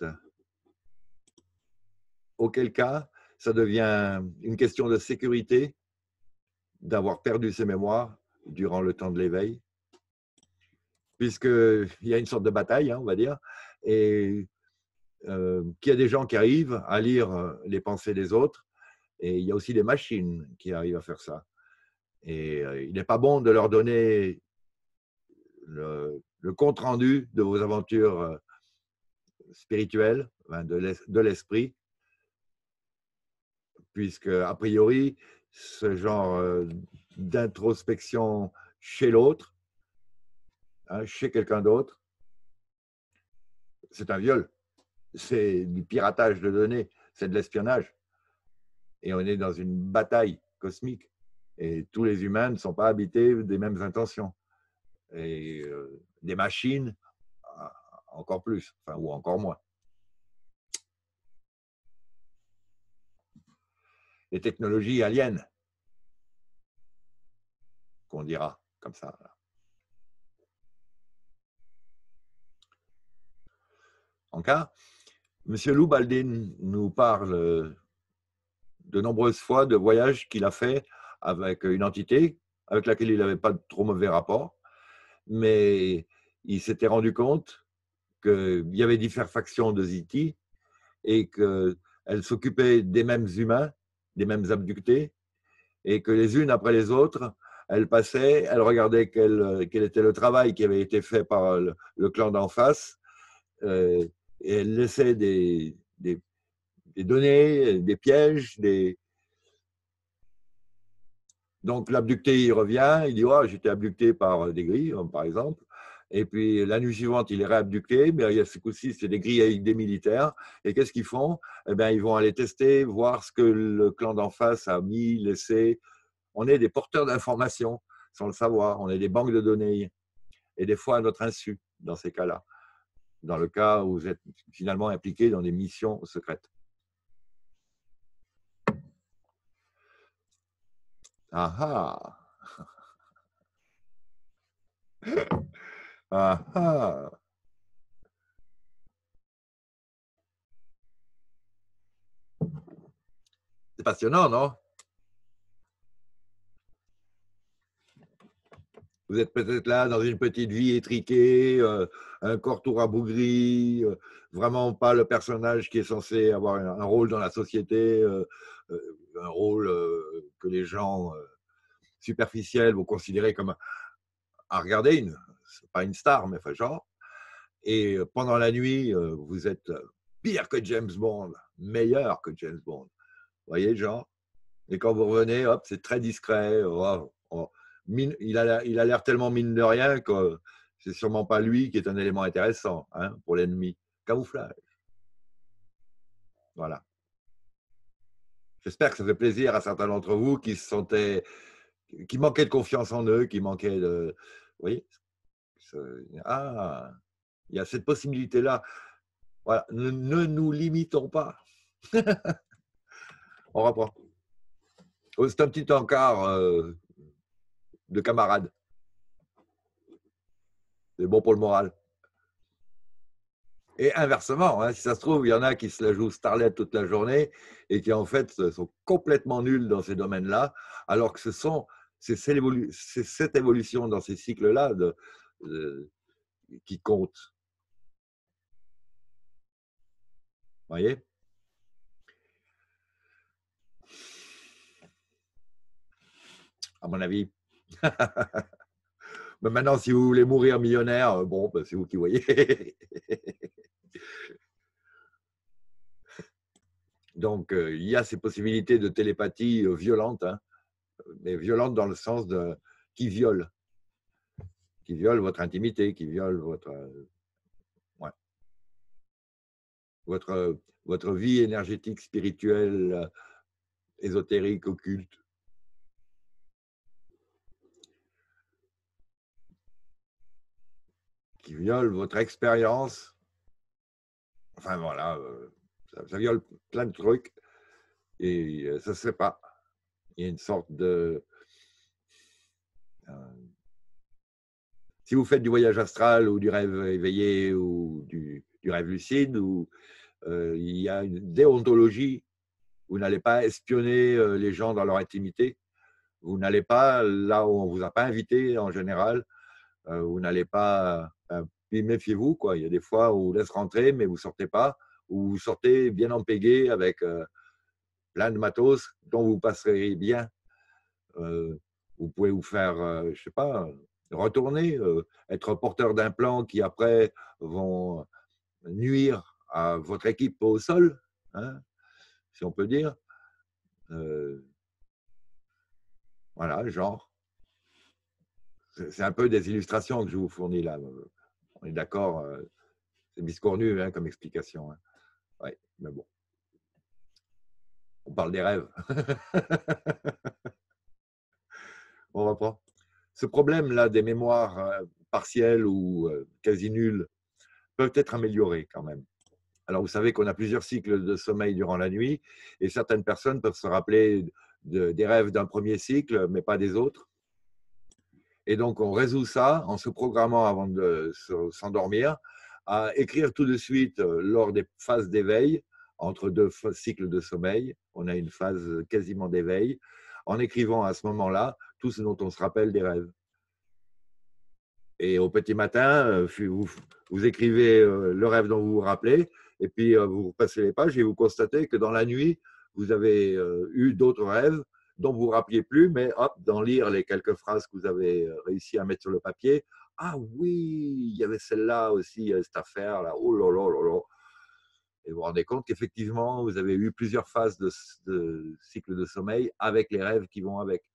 Auquel cas, ça devient une question de sécurité d'avoir perdu ses mémoires durant le temps de l'éveil, puisqu'il y a une sorte de bataille, hein, on va dire, et euh, qu'il y a des gens qui arrivent à lire les pensées des autres, et il y a aussi des machines qui arrivent à faire ça. Et euh, il n'est pas bon de leur donner le, le compte-rendu de vos aventures spirituelles, de l'esprit, puisque, a priori, ce genre d'introspection chez l'autre, hein, chez quelqu'un d'autre, c'est un viol. C'est du piratage de données, c'est de l'espionnage. Et on est dans une bataille cosmique. Et tous les humains ne sont pas habités des mêmes intentions. Et euh, des machines, encore plus, enfin, ou encore moins. Les technologies aliens, qu'on dira comme ça. En cas, M. Lou Baldin nous parle de nombreuses fois de voyages qu'il a fait avec une entité avec laquelle il n'avait pas de trop mauvais rapport, mais il s'était rendu compte qu'il y avait différentes factions de Ziti et qu'elles s'occupaient des mêmes humains, des mêmes abductés, et que les unes après les autres, elles passaient, elles regardaient quel, quel était le travail qui avait été fait par le, le clan d'en face, euh, et elles laissaient des, des, des données, des pièges, des... Donc l'abducté, il revient, il dit oh, « j'étais abducté par des grilles, par exemple ». Et puis la nuit suivante, il est réabducté, mais ce coup-ci, c'est des grilles avec des militaires. Et qu'est-ce qu'ils font? Eh bien, ils vont aller tester, voir ce que le clan d'en face a mis, laissé. On est des porteurs d'informations, sans le savoir. On est des banques de données. Et des fois, à notre insu, dans ces cas-là. Dans le cas où vous êtes finalement impliqué dans des missions secrètes. Ah ah! Ah ah! C'est passionnant, non? Vous êtes peut-être là dans une petite vie étriquée, euh, un corps tout rabougri, euh, vraiment pas le personnage qui est censé avoir un, un rôle dans la société, euh, euh, un rôle euh, que les gens euh, superficiels vont considérer comme à regarder, une, pas une star, mais enfin genre. Et pendant la nuit, euh, vous êtes pire que James Bond, meilleur que James Bond. Vous voyez, genre. Et quand vous revenez, hop, c'est très discret. Oh, oh. Mine, il a il a l'air tellement mine de rien que c'est sûrement pas lui qui est un élément intéressant, hein, pour l'ennemi. Camouflage. Voilà. J'espère que ça fait plaisir à certains d'entre vous qui se sentaient, qui manquaient de confiance en eux, qui manquaient de, vous voyez, ah, il y a cette possibilité-là. Voilà. Ne, ne nous limitons pas. On reprend. C'est un petit encart euh, de camarades. C'est bon pour le moral. Et inversement, hein, si ça se trouve, il y en a qui se la jouent starlet toute la journée et qui en fait sont complètement nuls dans ces domaines-là, alors que ce sont c'est cette évolution dans ces cycles-là de, de, qui compte. Vous voyez? À mon avis. Mais maintenant, si vous voulez mourir millionnaire, bon, ben, c'est vous qui voyez. Donc, euh, il y a ces possibilités de télépathie euh, violentes, hein, mais violentes dans le sens de qui violent, qui violent votre intimité, qui violent votre, euh, ouais, votre, votre vie énergétique, spirituelle, euh, ésotérique, occulte. Qui violent votre expérience. Enfin, voilà, euh, ça, ça viole plein de trucs et euh, ça ne se fait pas. Il y a une sorte de... Euh, Si vous faites du voyage astral ou du rêve éveillé ou du, du rêve lucide, ou, euh, il y a une déontologie. Vous n'allez pas espionner euh, les gens dans leur intimité. Vous n'allez pas là où on ne vous a pas invité en général. Euh, vous n'allez pas… Euh, puis méfiez-vous, quoi. Il y a des fois où on vous laisse rentrer, mais vous ne sortez pas, ou vous sortez bien empégué avec euh, plein de matos dont vous passerez bien. Euh, vous pouvez vous faire, euh, je ne sais pas, retourner, euh, être porteur d'implants qui après vont nuire à votre équipe au sol, hein, si on peut dire. Euh, voilà, genre. C'est un peu des illustrations que je vous fournis là. On est d'accord, euh, c'est biscornu hein, comme explication. Hein. Ouais, mais bon. On parle des rêves. On reprend. Ce problème-là des mémoires euh, partielles ou euh, quasi nulles peuvent être améliorés quand même. Alors, vous savez qu'on a plusieurs cycles de sommeil durant la nuit et certaines personnes peuvent se rappeler de, des rêves d'un premier cycle, mais pas des autres. Et donc, on résout ça en se programmant avant de s'endormir à écrire tout de suite lors des phases d'éveil, entre deux cycles de sommeil, on a une phase quasiment d'éveil, en écrivant à ce moment-là tout ce dont on se rappelle des rêves. Et au petit matin, vous, vous écrivez le rêve dont vous vous rappelez, et puis vous passez les pages et vous constatez que dans la nuit, vous avez eu d'autres rêves dont vous ne vous rappeliez plus, mais hop, d'en lire les quelques phrases que vous avez réussi à mettre sur le papier. Ah oui, il y avait celle-là aussi, cette affaire-là. Oh là là là là. Et vous vous rendez compte qu'effectivement, vous avez eu plusieurs phases de, de cycle de sommeil avec les rêves qui vont avec.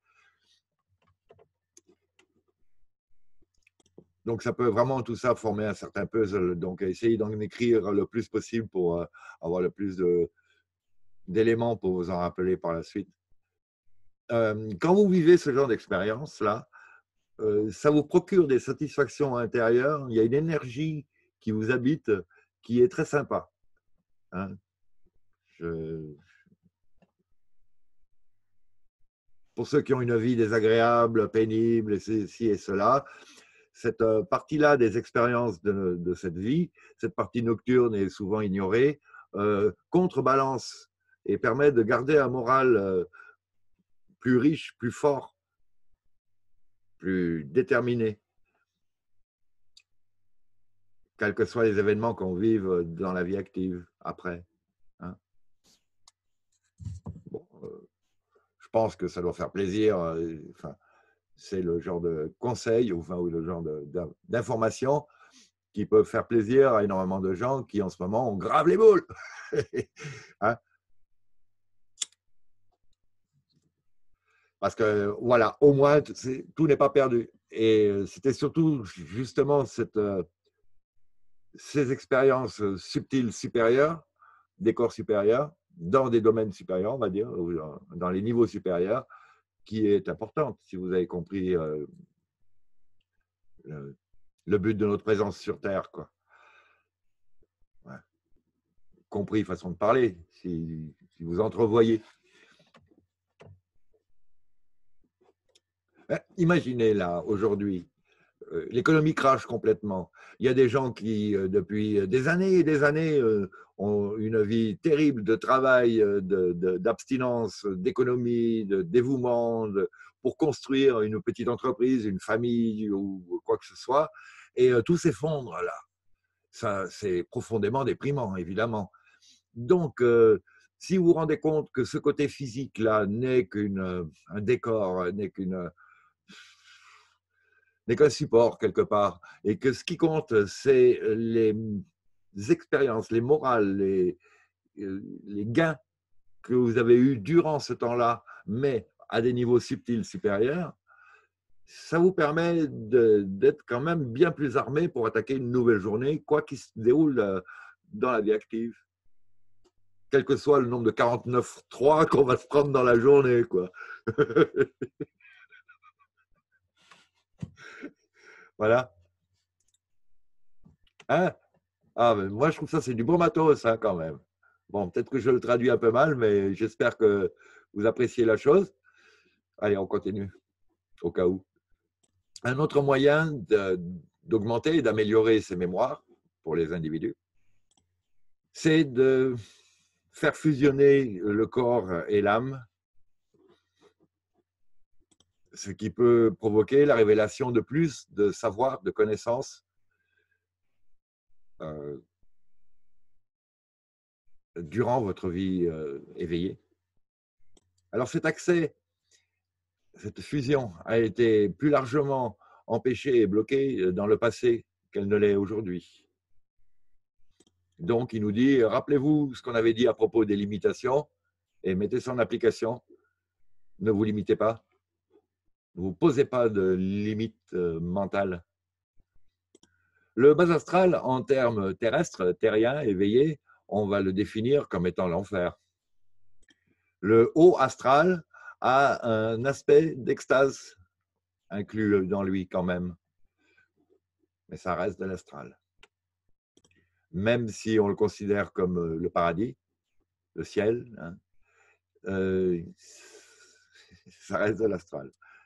Donc, ça peut vraiment tout ça former un certain puzzle. Donc, essayez d'en écrire le plus possible pour avoir le plus d'éléments pour vous en rappeler par la suite. Quand vous vivez ce genre d'expérience-là, ça vous procure des satisfactions intérieures. Il y a une énergie qui vous habite qui est très sympa. Hein. Je... Pour ceux qui ont une vie désagréable, pénible, et ceci et cela, cette partie-là des expériences de, de cette vie, cette partie nocturne est souvent ignorée, euh, contrebalance et permet de garder un moral euh, plus riche, plus fort, plus déterminé, quels que soient les événements qu'on vive dans la vie active après. Hein. Bon, euh, je pense que ça doit faire plaisir. Euh, enfin, c'est le genre de conseil, enfin, ou le genre d'information qui peut faire plaisir à énormément de gens qui, en ce moment, ont grave les boules. Hein. Parce que, voilà, au moins, tout n'est pas perdu. Et c'était surtout, justement, cette, ces expériences subtiles supérieures, des corps supérieurs, dans des domaines supérieurs, on va dire, dans les niveaux supérieurs, qui est importante, si vous avez compris euh, le, le but de notre présence sur Terre, quoi. Ouais. Compris façon de parler, si, si vous entrevoyez. Imaginez là, aujourd'hui, euh, l'économie crache complètement. Il y a des gens qui, euh, depuis des années et des années, euh, ont une vie terrible de travail, d'abstinence, de, de, d'économie, de dévouement, de, pour construire une petite entreprise, une famille ou quoi que ce soit. Et euh, tout s'effondre là. Ça, c'est profondément déprimant, évidemment. Donc, euh, si vous vous rendez compte que ce côté physique-là n'est qu'un décor, n'est qu'une n'est qu'un support quelque part, et que ce qui compte, c'est les expériences, les morales, les, les gains que vous avez eus durant ce temps-là, mais à des niveaux subtils supérieurs, ça vous permet d'être quand même bien plus armé pour attaquer une nouvelle journée, quoi qu'il se déroule dans la vie active. Quel que soit le nombre de quarante-neuf trois qu'on va se prendre dans la journée, quoi. Voilà. Hein? Ah, mais moi, je trouve ça, c'est du bon matos, hein, quand même. Bon, peut-être que je le traduis un peu mal, mais j'espère que vous appréciez la chose. Allez, on continue, au cas où. Un autre moyen d'augmenter et d'améliorer ces mémoires pour les individus, c'est de faire fusionner le corps et l'âme, ce qui peut provoquer la révélation de plus de savoir, de connaissances euh, durant votre vie euh, éveillée. Alors cet accès, cette fusion a été plus largement empêchée et bloquée dans le passé qu'elle ne l'est aujourd'hui. Donc il nous dit, rappelez-vous ce qu'on avait dit à propos des limitations et mettez ça en application. Ne vous limitez pas. Ne vous posez pas de limites mentales. Le bas astral, en termes terrestres, terriens, éveillés, on va le définir comme étant l'enfer. Le haut astral a un aspect d'extase inclus dans lui quand même, mais ça reste de l'astral. Même si on le considère comme le paradis, le ciel, hein, euh, ça reste de l'astral.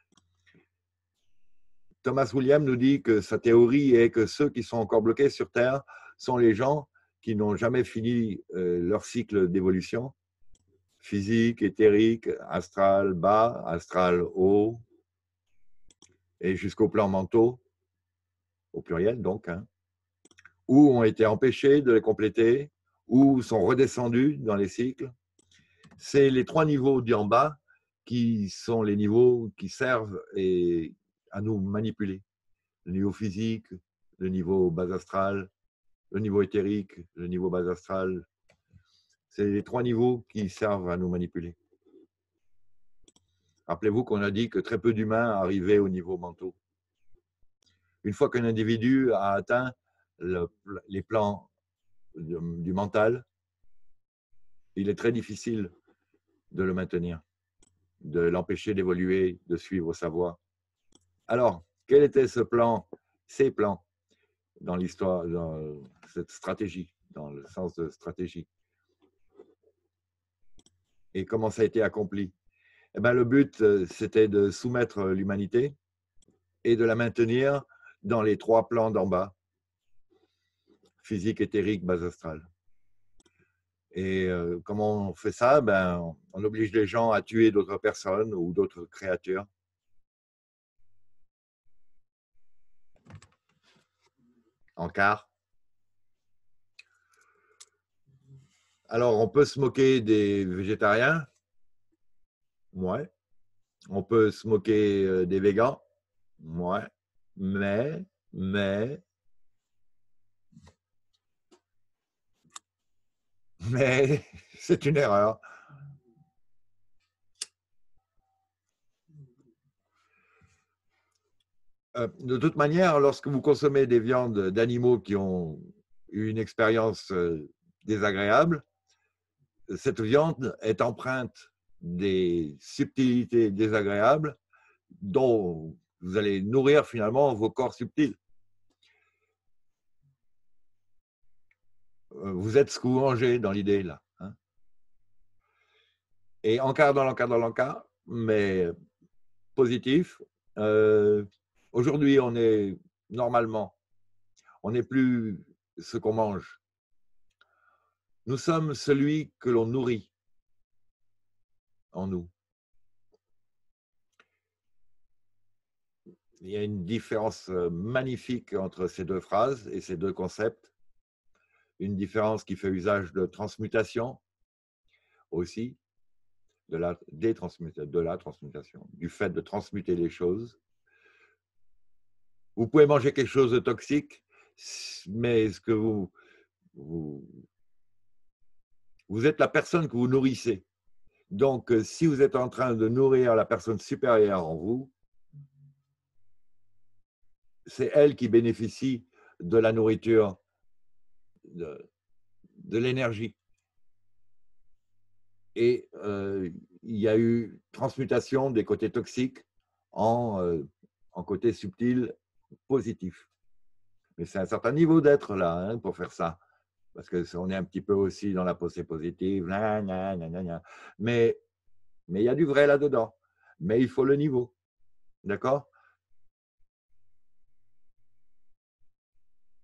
Thomas Williams nous dit que sa théorie est que ceux qui sont encore bloqués sur Terre sont les gens qui n'ont jamais fini euh, leur cycle d'évolution, physique, éthérique, astral bas, astral haut, et jusqu'au plan mentaux, au pluriel donc, hein, ou ont été empêchés de les compléter, ou sont redescendus dans les cycles. C'est les trois niveaux d'en bas qui sont les niveaux qui servent et, à nous manipuler. Le niveau physique, le niveau bas astral, le niveau éthérique, le niveau bas astral. C'est les trois niveaux qui servent à nous manipuler. Rappelez-vous qu'on a dit que très peu d'humains arrivaient au niveau mentaux. Une fois qu'un individu a atteint le, les plans du, du mental, il est très difficile de le maintenir, de l'empêcher d'évoluer, de suivre sa voie. Alors, quel était ce plan, ces plans, dans l'histoire, dans cette stratégie, dans le sens de stratégie? Et comment ça a été accompli? Eh bien, le but, c'était de soumettre l'humanité et de la maintenir dans les trois plans d'en bas, physique, éthérique, bas astral. Et euh, comment on fait ça? Ben, on oblige les gens à tuer d'autres personnes ou d'autres créatures. En quart. Alors, on peut se moquer des végétariens. Ouais. On peut se moquer des végans. Ouais. Mais, mais, mais, c'est une erreur. De toute manière, lorsque vous consommez des viandes d'animaux qui ont eu une expérience désagréable, cette viande est empreinte des subtilités désagréables dont vous allez nourrir finalement vos corps subtils. Vous êtes ce que vous mangez dans l'idée là. Hein. Et encart dans l'encart dans l'encart, mais positif. Euh, Aujourd'hui, on est normalement, on n'est plus ce qu'on mange. Nous sommes celui que l'on nourrit en nous. Il y a une différence magnifique entre ces deux phrases et ces deux concepts. Une différence qui fait usage de transmutation aussi, de la, des transmuta- de la transmutation, du fait de transmuter les choses. Vous pouvez manger quelque chose de toxique, mais ce que vous, vous, vous êtes la personne que vous nourrissez. Donc, si vous êtes en train de nourrir la personne supérieure en vous, c'est elle qui bénéficie de la nourriture, de, de l'énergie. Et euh, il y a eu transmutation des côtés toxiques en, euh, en côté subtil positif. Mais c'est un certain niveau d'être là hein, pour faire ça. Parce qu'on est un petit peu aussi dans la pensée positive. Gna, gna, gna, gna. Mais mais il y a du vrai là-dedans. Mais il faut le niveau. D'accord?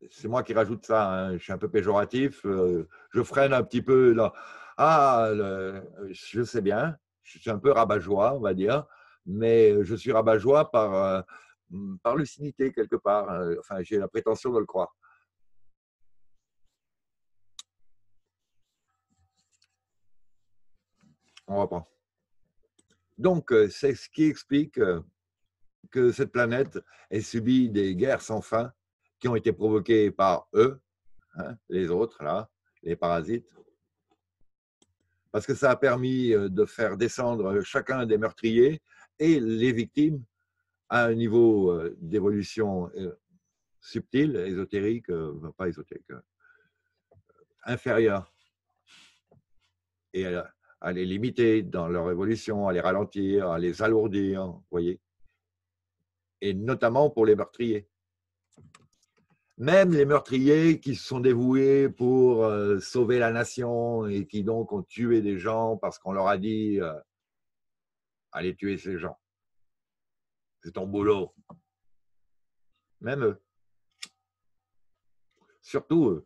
c'est moi qui rajoute ça, hein, je suis un peu péjoratif, euh, je freine un petit peu là. Ah, le, je sais bien, je suis un peu rabat-joie, on va dire, mais je suis rabat-joie par, euh, par lucidité quelque part. Enfin, j'ai la prétention de le croire. On reprend. Donc, c'est ce qui explique que cette planète ait subi des guerres sans fin qui ont été provoquées par eux, hein, les autres, là, les parasites, parce que ça a permis de faire descendre chacun des meurtriers et les victimes à un niveau d'évolution subtil, ésotérique, pas ésotérique, inférieur, et à, à les limiter dans leur évolution, à les ralentir, à les alourdir, vous voyez, et notamment pour les meurtriers. Même les meurtriers qui se sont dévoués pour euh, sauver la nation et qui donc ont tué des gens parce qu'on leur a dit euh, allez tuer ces gens. C'est ton boulot. Même eux. Surtout eux.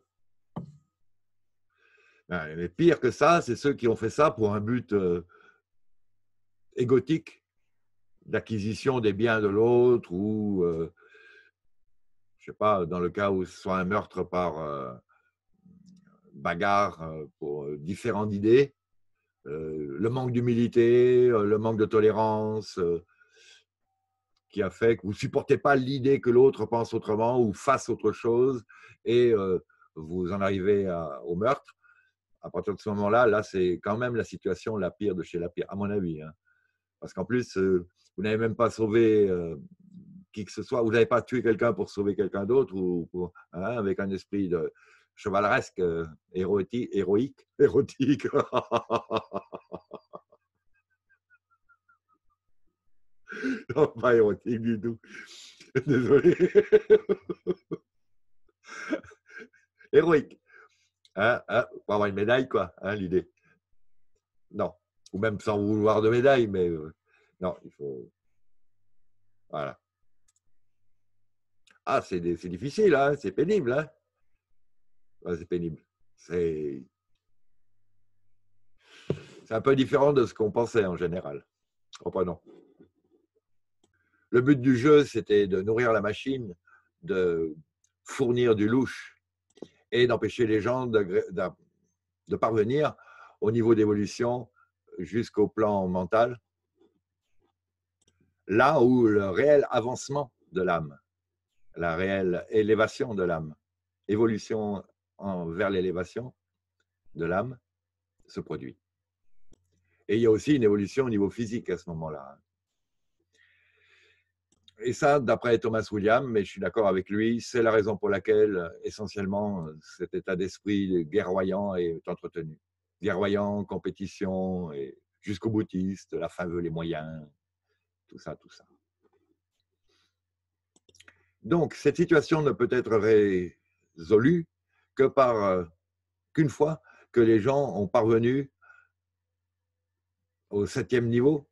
Mais pire que ça, c'est ceux qui ont fait ça pour un but euh, égotique d'acquisition des biens de l'autre ou, euh, je ne sais pas, dans le cas où ce soit un meurtre par euh, bagarre euh, pour euh, différentes idées, euh, le manque d'humilité, euh, le manque de tolérance, euh, qui a fait que vous ne supportez pas l'idée que l'autre pense autrement ou fasse autre chose et euh, vous en arrivez à, au meurtre. À partir de ce moment-là, là, c'est quand même la situation la pire de chez la pire, à mon avis. Hein. Parce qu'en plus, euh, vous n'avez même pas sauvé euh, qui que ce soit, vous n'avez pas tué quelqu'un pour sauver quelqu'un d'autre ou pour, hein, avec un esprit de chevaleresque, euh, héroïque, héroïque, érotique. Non, pas érotique du tout. Désolé. Héroïque. Hein, hein, pour avoir une médaille, quoi, hein, l'idée. Non. Ou même sans vouloir de médaille, mais euh, non, il faut. Voilà. Ah, c'est difficile, hein, c'est pénible. Hein. Ouais, c'est pénible. C'est un peu différent de ce qu'on pensait en général. Reprenons. Le but du jeu, c'était de nourrir la machine, de fournir du louche et d'empêcher les gens de, de, de parvenir au niveau d'évolution jusqu'au plan mental, là où le réel avancement de l'âme, la réelle élévation de l'âme, évolution en, vers l'élévation de l'âme se produit. Et il y a aussi une évolution au niveau physique à ce moment-là. Et ça, d'après Thomas Williams, mais je suis d'accord avec lui, c'est la raison pour laquelle, essentiellement, cet état d'esprit guerroyant est entretenu. Guerroyant, compétition, et jusqu'au boutiste, la fin veut les moyens, tout ça, tout ça. Donc, cette situation ne peut être résolue que par qu'une fois que les gens ont parvenu au septième niveau.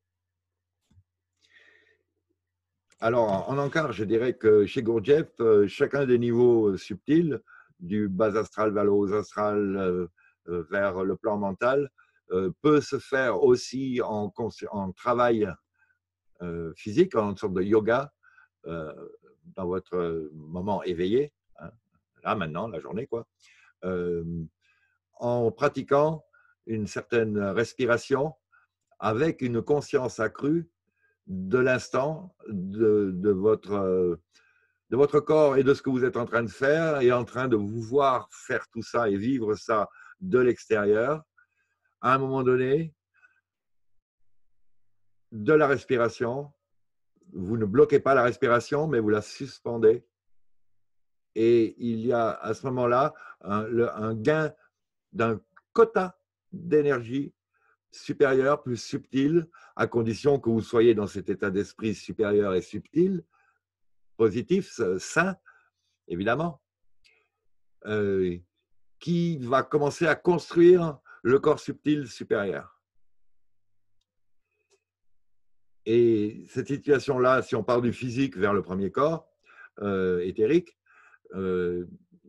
Alors, en encart, je dirais que chez Gurdjieff, chacun des niveaux subtils, du bas astral vers le haut astral, vers le plan mental, peut se faire aussi en, en travail physique, en sorte de yoga, dans votre moment éveillé, hein, là maintenant, la journée, quoi, euh, en pratiquant une certaine respiration avec une conscience accrue de l'instant, de, de, votre, de votre corps et de ce que vous êtes en train de faire et en train de vous voir faire tout ça et vivre ça de l'extérieur. À un moment donné, de la respiration, vous ne bloquez pas la respiration, mais vous la suspendez. Et il y a à ce moment-là un, un gain d'un quota d'énergie supérieur, plus subtil, à condition que vous soyez dans cet état d'esprit supérieur et subtil, positif, sain, évidemment, euh, qui va commencer à construire le corps subtil supérieur. Et cette situation-là, si on part du physique vers le premier corps euh, éthérique, euh,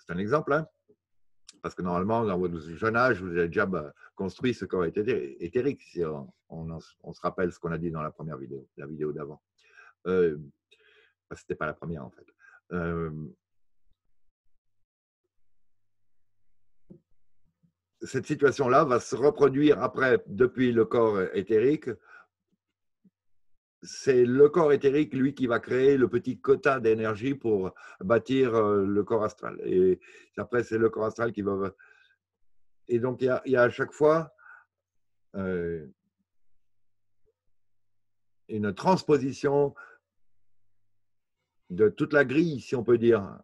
c'est un exemple, hein, parce que normalement, dans votre jeune âge, vous avez déjà bah, construit ce corps éthé- éthérique, si on, on, on se rappelle ce qu'on a dit dans la première vidéo, la vidéo d'avant. Euh, bah, C'était pas la première, en fait. Euh, cette situation-là va se reproduire après, depuis le corps éthérique. C'est le corps éthérique, lui, qui va créer le petit quota d'énergie pour bâtir le corps astral. Et après, c'est le corps astral qui va... Et donc, il y a, il y a à chaque fois euh, une transposition de toute la grille, si on peut dire.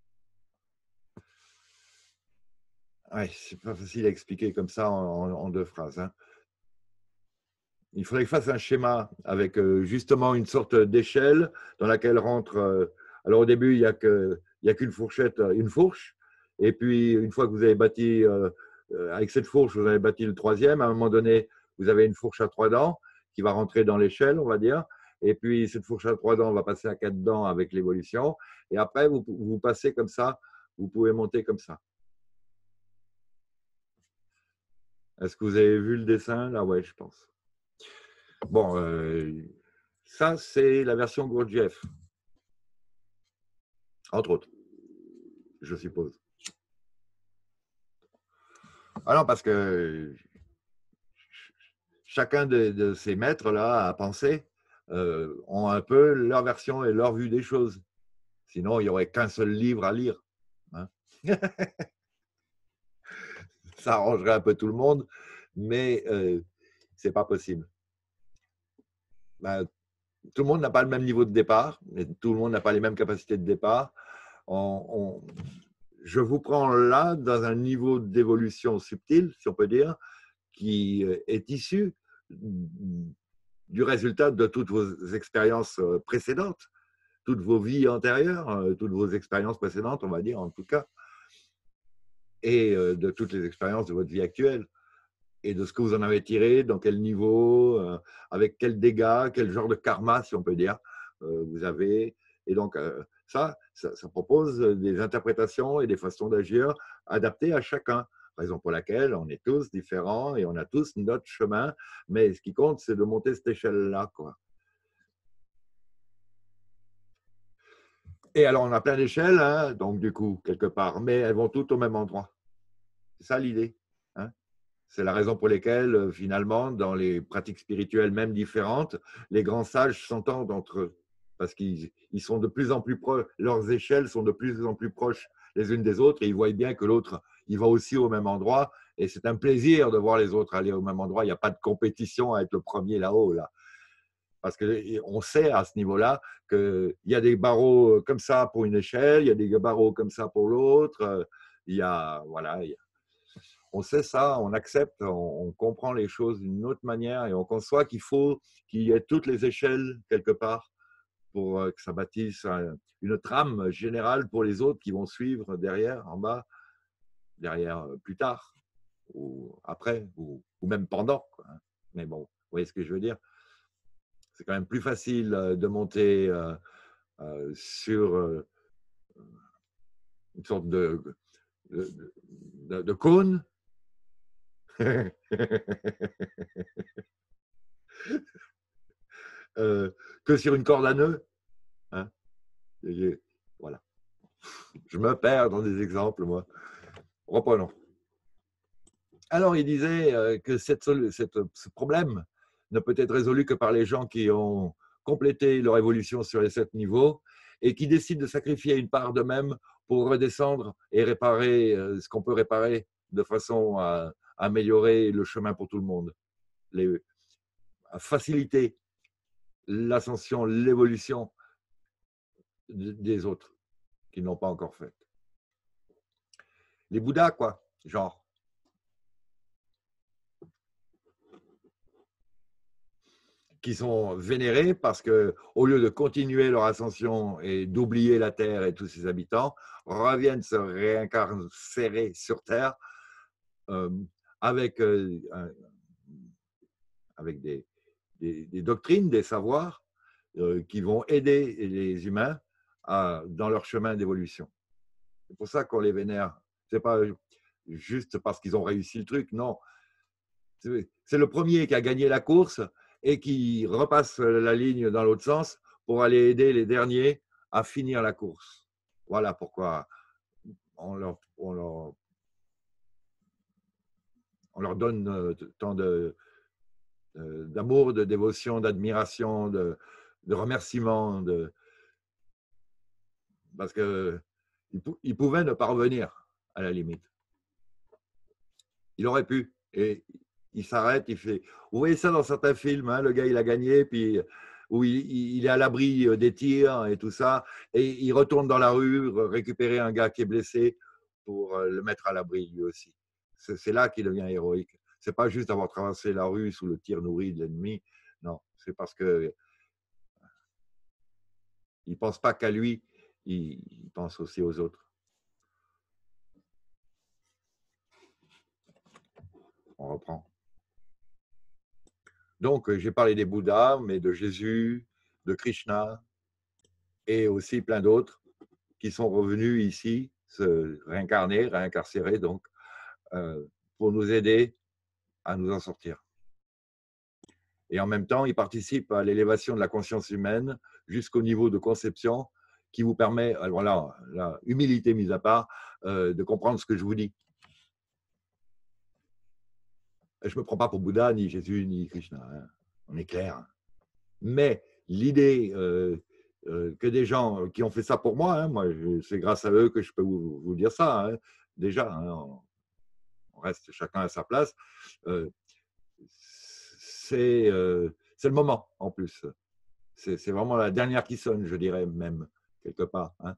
Ouais, c'est pas facile à expliquer comme ça en, en deux phrases. Hein. Il faudrait que je fasse un schéma avec euh, justement une sorte d'échelle dans laquelle rentre. Euh, alors au début, il n'y a que, il y a qu'une fourchette, une fourche. Et puis une fois que vous avez bâti euh, euh, avec cette fourche, vous avez bâti le troisième. À un moment donné, vous avez une fourche à trois dents qui va rentrer dans l'échelle, on va dire. Et puis cette fourche à trois dents va passer à quatre dents avec l'évolution. Et après, vous, vous passez comme ça. Vous pouvez monter comme ça. Est-ce que vous avez vu le dessin là? Ouais, je pense. Bon, euh, ça, c'est la version Gurdjieff, entre autres, je suppose. Alors, parce que chacun de, de ces maîtres-là à penser euh, ont un peu leur version et leur vue des choses. Sinon, il n'y aurait qu'un seul livre à lire. Hein. Ça arrangerait un peu tout le monde, mais euh, ce n'est pas possible. Ben, tout le monde n'a pas le même niveau de départ, et tout le monde n'a pas les mêmes capacités de départ. On, on, je vous prends là dans un niveau d'évolution subtil, si on peut dire, qui est issu du résultat de toutes vos expériences précédentes, toutes vos vies antérieures, toutes vos expériences précédentes, on va dire en tout cas, et de toutes les expériences de votre vie actuelle, et de ce que vous en avez tiré, dans quel niveau, avec quels dégâts, quel genre de karma, si on peut dire, vous avez. Et donc, ça, ça, ça propose des interprétations et des façons d'agir adaptées à chacun. Raison pour laquelle on est tous différents et on a tous notre chemin, mais ce qui compte, c'est de monter cette échelle-là, quoi. Et alors, on a plein d'échelles, hein, donc du coup, quelque part, mais elles vont toutes au même endroit. C'est ça l'idée. Hein. C'est la raison pour laquelle, finalement, dans les pratiques spirituelles même différentes, les grands sages s'entendent entre eux, parce qu'ils sont de plus en plus proches, leurs échelles sont de plus en plus proches les unes des autres, et ils voient bien que l'autre, il va aussi au même endroit, et c'est un plaisir de voir les autres aller au même endroit. Il n'y a pas de compétition à être le premier là-haut, là. Parce qu'on sait à ce niveau-là qu'il y a des barreaux comme ça pour une échelle, il y a des barreaux comme ça pour l'autre. Il y a, voilà, il y a, on sait ça, on accepte, on, on comprend les choses d'une autre manière et on conçoit qu'il faut qu'il y ait toutes les échelles quelque part pour que ça bâtisse une trame générale pour les autres qui vont suivre derrière, en bas, derrière plus tard, ou après, ou, ou même pendant. Quoi. Mais bon, vous voyez ce que je veux dire? C'est quand même plus facile de monter euh, euh, sur euh, une sorte de, de, de, de cône euh, que sur une corde à nœuds. Hein. Et, voilà. Je me perds dans des exemples, moi. Reprenons. Alors, il disait que cette, cette, ce problème ne peut être résolu que par les gens qui ont complété leur évolution sur les sept niveaux et qui décident de sacrifier une part d'eux-mêmes pour redescendre et réparer ce qu'on peut réparer de façon à améliorer le chemin pour tout le monde, les, à faciliter l'ascension, l'évolution des autres qui n'ont pas encore fait. Les Bouddhas, quoi, genre. Qui sont vénérés parce que, au lieu de continuer leur ascension et d'oublier la Terre et tous ses habitants, reviennent se réincarner sur Terre euh, avec, euh, avec des, des, des, doctrines, des savoirs euh, qui vont aider les humains à, dans leur chemin d'évolution. C'est pour ça qu'on les vénère. C'est pas juste parce qu'ils ont réussi le truc, non. C'est le premier qui a gagné la course et qui repasse la ligne dans l'autre sens pour aller aider les derniers à finir la course. Voilà pourquoi on leur, on leur, on leur donne tant de, d'amour, de dévotion, d'admiration, de, de remerciement, de, parce qu'il pouvait ne pas revenir à la limite. Il aurait pu. Et il s'arrête, il fait. Vous voyez ça dans certains films, hein, le gars il a gagné, puis où il, il est à l'abri des tirs et tout ça, et il retourne dans la rue récupérer un gars qui est blessé pour le mettre à l'abri lui aussi. C'est là qu'il devient héroïque. C'est pas juste avoir traversé la rue sous le tir nourri de l'ennemi, non, c'est parce que il pense pas qu'à lui, il, il pense aussi aux autres. On reprend. Donc, j'ai parlé des Bouddhas, mais de Jésus, de Krishna, et aussi plein d'autres qui sont revenus ici, se réincarner, réincarcérer, donc, euh, pour nous aider à nous en sortir. Et en même temps, ils participent à l'élévation de la conscience humaine jusqu'au niveau de conception qui vous permet, alors là, la humilité mise à part, euh, de comprendre ce que je vous dis. Je ne me prends pas pour Bouddha, ni Jésus, ni Krishna, hein. On est clair. Mais l'idée euh, euh, que des gens qui ont fait ça pour moi, hein, moi c'est grâce à eux que je peux vous, vous dire ça, hein, déjà, hein, on, on reste chacun à sa place, euh, c'est euh, le moment en plus. C'est vraiment la dernière qui sonne, je dirais même, quelque part. Hein.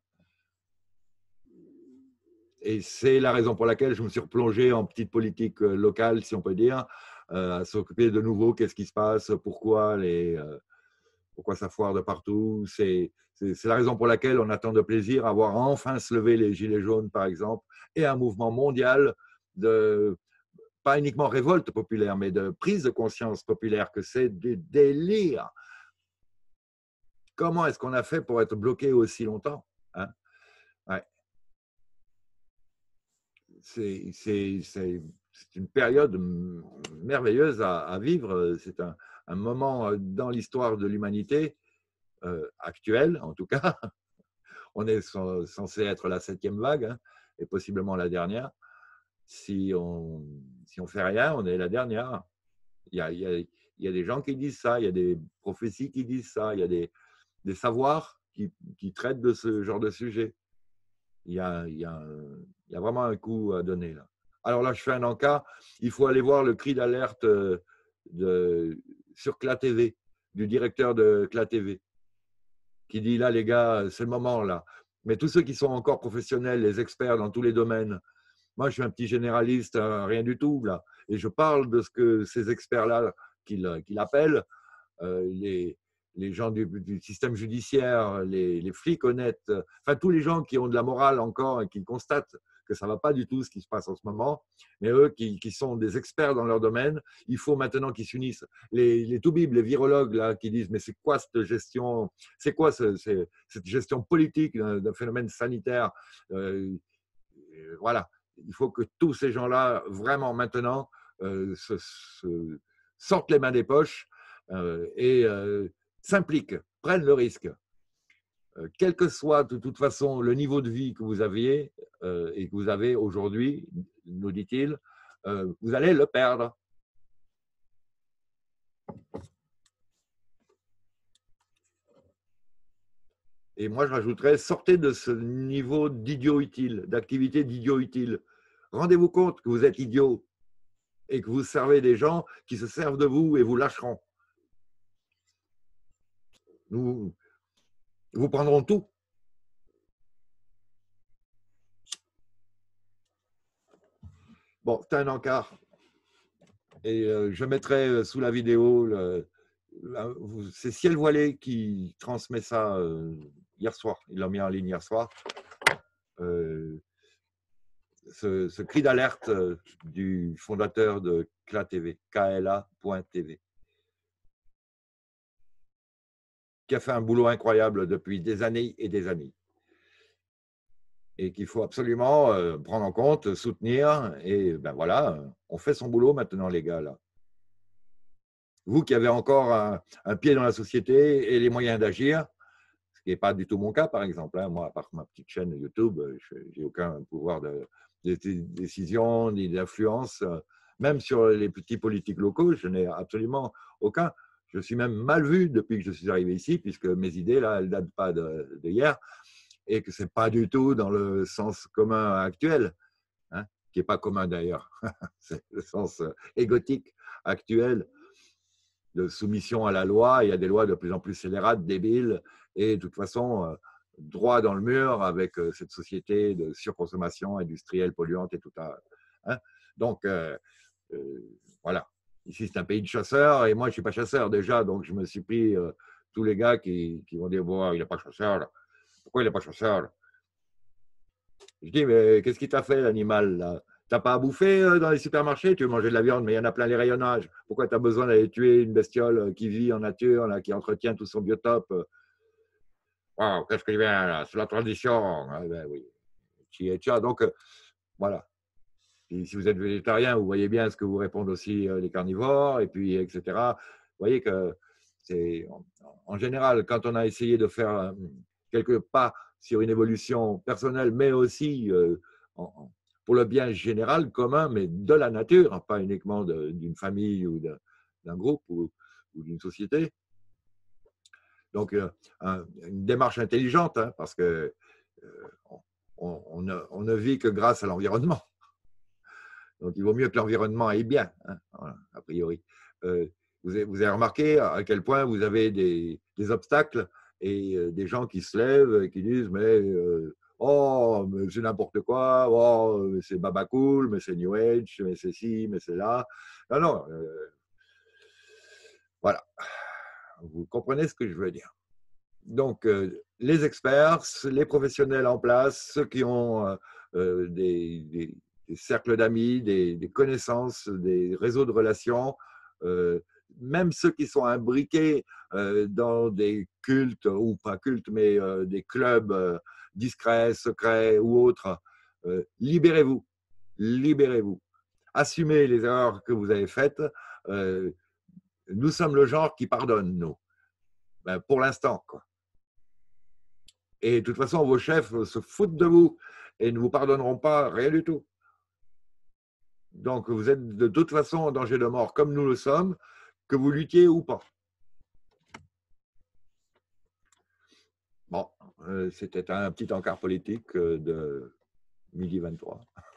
Et c'est la raison pour laquelle je me suis replongé en petite politique locale, si on peut dire, euh, à s'occuper de nouveau, qu'est-ce qui se passe, pourquoi, les, euh, pourquoi ça foire de partout. C'est la raison pour laquelle on a tant de plaisir à voir enfin se lever les Gilets jaunes, par exemple, et un mouvement mondial de, pas uniquement révolte populaire, mais de prise de conscience populaire, que c'est des délires. Comment est-ce qu'on a fait pour être bloqué aussi longtemps, hein? Ouais. C'est une période merveilleuse à, à vivre. C'est un, un moment dans l'histoire de l'humanité euh, actuelle, en tout cas. On est censé être la septième vague, hein, et possiblement la dernière. Si on si on fait rien, on est la dernière. Il y a, il y a, il y a des gens qui disent ça, il y a des prophéties qui disent ça, il y a des, des savoirs qui, qui traitent de ce genre de sujet. Il y a, il y a, il y a vraiment un coup à donner là. Alors là, je fais un encart. Il faut aller voir le cri d'alerte de, sur C L A T V, du directeur de C L A T V, qui dit là, les gars, c'est le moment là. Mais tous ceux qui sont encore professionnels, les experts dans tous les domaines, moi, je suis un petit généraliste, hein, rien du tout là. Et je parle de ce que ces experts-là, qu'ils qu'il appellent, euh, les, les gens du, du système judiciaire, les, les flics honnêtes, enfin tous les gens qui ont de la morale encore et qui constatent que ça ne va pas du tout ce qui se passe en ce moment, mais eux qui, qui sont des experts dans leur domaine, il faut maintenant qu'ils s'unissent. Les, les toubibs, les virologues là, qui disent mais c'est quoi cette gestion, c'est quoi ce, cette gestion politique d'un phénomène sanitaire, euh, voilà. Il faut que tous ces gens-là, vraiment maintenant, euh, se, se sortent les mains des poches euh, et euh, s'impliquent, prennent le risque. Euh, quel que soit de toute façon le niveau de vie que vous aviez euh, et que vous avez aujourd'hui, nous dit-il, euh, vous allez le perdre. Et moi, je rajouterais, sortez de ce niveau d'idiot utile, d'activité d'idiot utile. Rendez-vous compte que vous êtes idiot et que vous servez des gens qui se servent de vous et vous lâcheront. Nous vous prendrons tout. Bon, c'est un encart. Et euh, je mettrai sous la vidéo, c'est Ciel Voilé qui transmet ça euh, hier soir. Il l'a mis en ligne hier soir. Euh, ce, ce cri d'alerte euh, du fondateur de C L A T V, K L A point T V, qui a fait un boulot incroyable depuis des années et des années. et qu'il faut absolument euh, prendre en compte, soutenir, et ben voilà, on fait son boulot maintenant, les gars, là. Vous qui avez encore un, un pied dans la société et les moyens d'agir, ce qui n'est pas du tout mon cas, par exemple. Hein. Moi, à part ma petite chaîne YouTube, je n'ai aucun pouvoir de, de décision ni d'influence. Même sur les petits politiques locaux, je n'ai absolument aucun. Je suis même mal vu depuis que je suis arrivé ici, puisque mes idées, là, elles ne datent pas de, de hier, et que ce n'est pas du tout dans le sens commun actuel, hein, qui n'est pas commun d'ailleurs. C'est le sens égotique actuel de soumission à la loi. Il y a des lois de plus en plus scélérates, débiles, et de toute façon, droit dans le mur avec cette société de surconsommation industrielle polluante et tout ça. Hein. Donc, euh, euh, voilà. Ici, c'est un pays de chasseurs, et moi, je ne suis pas chasseur déjà, donc je me suis pris euh, tous les gars qui, qui vont dire, bon, il n'est pas chasseur, là. Pourquoi il n'est pas chasseur, là? Je dis, mais qu'est-ce qui t'a fait, l'animal, là? T'as pas à bouffer dans les supermarchés, tu veux manger de la viande, mais il y en a plein les rayonnages. Pourquoi tu as besoin d'aller tuer une bestiole qui vit en nature, là, qui entretient tout son biotope? Wow, qu'est-ce qui vient là? C'est la tradition. Ah, ben oui. Donc, euh, voilà. Et si vous êtes végétarien, vous voyez bien ce que vous répondent aussi les carnivores, et puis, et cetera. Vous voyez que c'est, en, en général, quand on a essayé de faire quelques pas sur une évolution personnelle, mais aussi euh, en, pour le bien général, commun, mais de la nature, pas uniquement d'une famille ou d'un groupe ou, ou d'une société. Donc, euh, un, une démarche intelligente, hein, parce que euh, on, on, ne, on ne vit que grâce à l'environnement. Donc, il vaut mieux que l'environnement aille bien, hein, voilà, a priori. Euh, vous, avez, vous avez remarqué à quel point vous avez des, des obstacles et euh, des gens qui se lèvent et qui disent, mais euh, oh, mais c'est n'importe quoi, oh, c'est baba cool, mais c'est New Age, mais c'est ci, mais c'est là. Non, non. Euh, voilà. Vous comprenez ce que je veux dire. Donc, euh, les experts, les professionnels en place, ceux qui ont euh, des, des, des cercles d'amis, des, des connaissances, des réseaux de relations, euh, même ceux qui sont imbriqués euh, dans des cultes, ou pas cultes, mais euh, des clubs euh, discrets, secrets ou autres, euh, libérez-vous, libérez-vous. Assumez les erreurs que vous avez faites. Euh, nous sommes le genre qui pardonne, nous. Ben, pour l'instant, quoi. Et de toute façon, vos chefs se foutent de vous et ne vous pardonneront pas rien du tout. Donc, vous êtes de toute façon en danger de mort, comme nous le sommes, que vous luttiez ou pas. Bon, euh, c'était un petit encart politique de midi vingt-trois.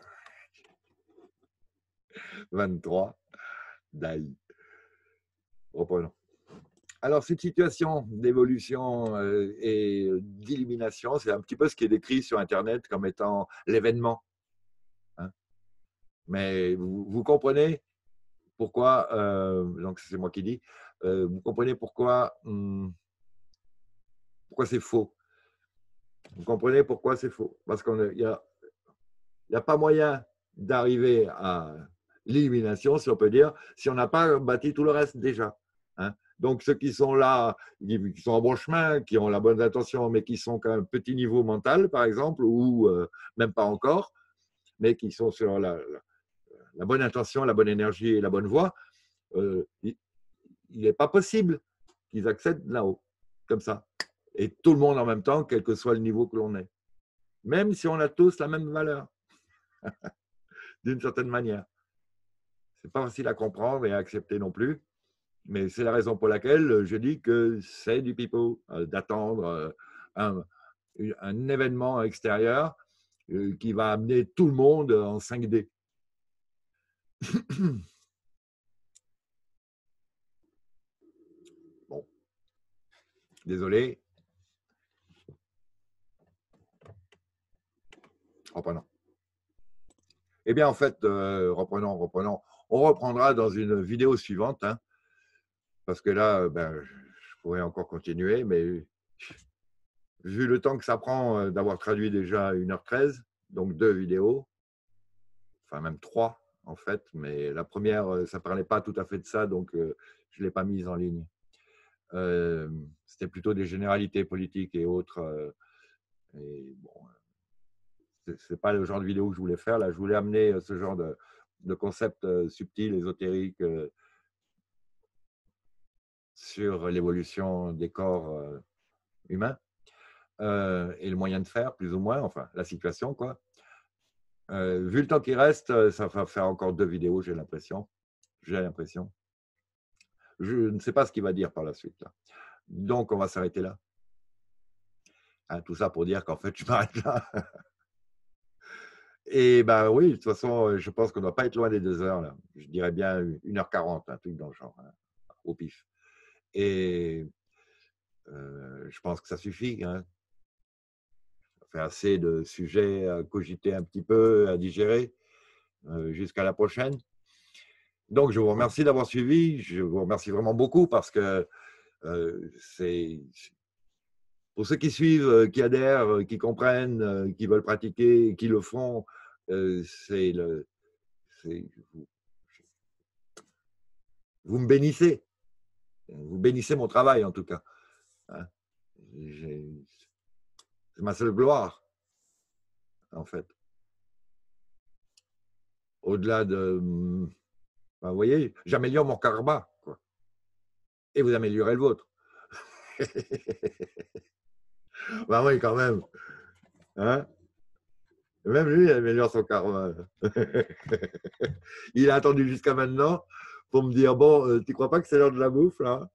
vingt-trois, d'ail. Reprenons. Alors, cette situation d'évolution et d'élimination, c'est un petit peu ce qui est décrit sur Internet comme étant l'événement. Hein. Mais vous, vous comprenez pourquoi, euh, donc c'est moi qui dis, euh, vous comprenez pourquoi, hum, pourquoi c'est faux. Vous comprenez pourquoi c'est faux. Parce qu'il n'y a, a pas moyen d'arriver à l'élimination, si on peut dire, si on n'a pas bâti tout le reste déjà. Hein. Donc ceux qui sont là, qui sont en bon chemin, qui ont la bonne intention, mais qui sont qu'à un petit niveau mental, par exemple, ou euh, même pas encore, mais qui sont sur la, la, la bonne intention, la bonne énergie et la bonne voie, euh, il n'est pas possible qu'ils accèdent là-haut, comme ça. Et tout le monde en même temps, quel que soit le niveau que l'on est. Même si on a tous la même valeur, d'une certaine manière. Ce n'est pas facile à comprendre et à accepter non plus, mais c'est la raison pour laquelle je dis que c'est du pipeau d'attendre un, un événement extérieur qui va amener tout le monde en cinq D. Bon, désolé. Reprenons. Eh bien, en fait, euh, reprenons, reprenons. On reprendra dans une vidéo suivante, hein, parce que là, ben, je pourrais encore continuer, mais vu le temps que ça prend d'avoir traduit déjà une heure treize, donc deux vidéos, enfin même trois en fait, mais la première, ça ne parlait pas tout à fait de ça, donc je ne l'ai pas mise en ligne. Euh, C'était plutôt des généralités politiques et autres. Et bon, Ce n'est pas le genre de vidéo que je voulais faire. Là, je voulais amener ce genre de, de concept subtil, ésotérique, euh, sur l'évolution des corps euh, humains euh, et le moyen de faire, plus ou moins, enfin, la situation, quoi. Euh, vu le temps qui reste, ça va faire encore deux vidéos, j'ai l'impression. J'ai l'impression. Je ne sais pas ce qu'il va dire par la suite, là. Donc, on va s'arrêter là. Hein, tout ça pour dire qu'en fait, je m'arrête là. Et ben oui, de toute façon, je pense qu'on ne doit pas être loin des deux heures, là. Je dirais bien une heure quarante, un truc dans le genre, hein, au pif. Et euh, je pense que ça suffit. Hein. Ça fait assez de sujets à cogiter un petit peu, à digérer. Euh, jusqu'à la prochaine. Donc, je vous remercie d'avoir suivi. Je vous remercie vraiment beaucoup parce que euh, c'est pour ceux qui suivent, euh, qui adhèrent, euh, qui comprennent, euh, qui veulent pratiquer, qui le font, euh, c'est le, vous, vous me bénissez. Vous bénissez mon travail en tout cas. Hein. C'est ma seule gloire, en fait. Au-delà de, ben, vous voyez, j'améliore mon karma, quoi. Et vous améliorez le vôtre. Ben oui, quand même. Hein? Même lui, il améliore son karma. Il a attendu jusqu'à maintenant pour me dire, bon, euh, tu crois pas que c'est l'heure de la bouffe, là?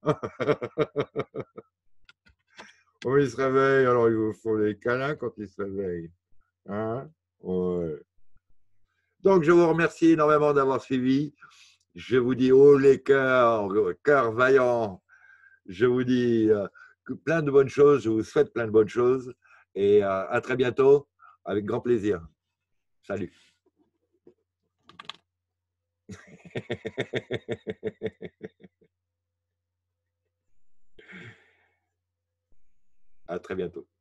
Oh, il se réveille, alors ils vous font des câlins quand il se réveille. Hein? Ouais. Donc, je vous remercie énormément d'avoir suivi. Je vous dis, oh les cœurs, cœurs vaillants. Je vous dis euh, plein de bonnes choses. Je vous souhaite plein de bonnes choses. Et euh, à très bientôt, avec grand plaisir. Salut. À très bientôt.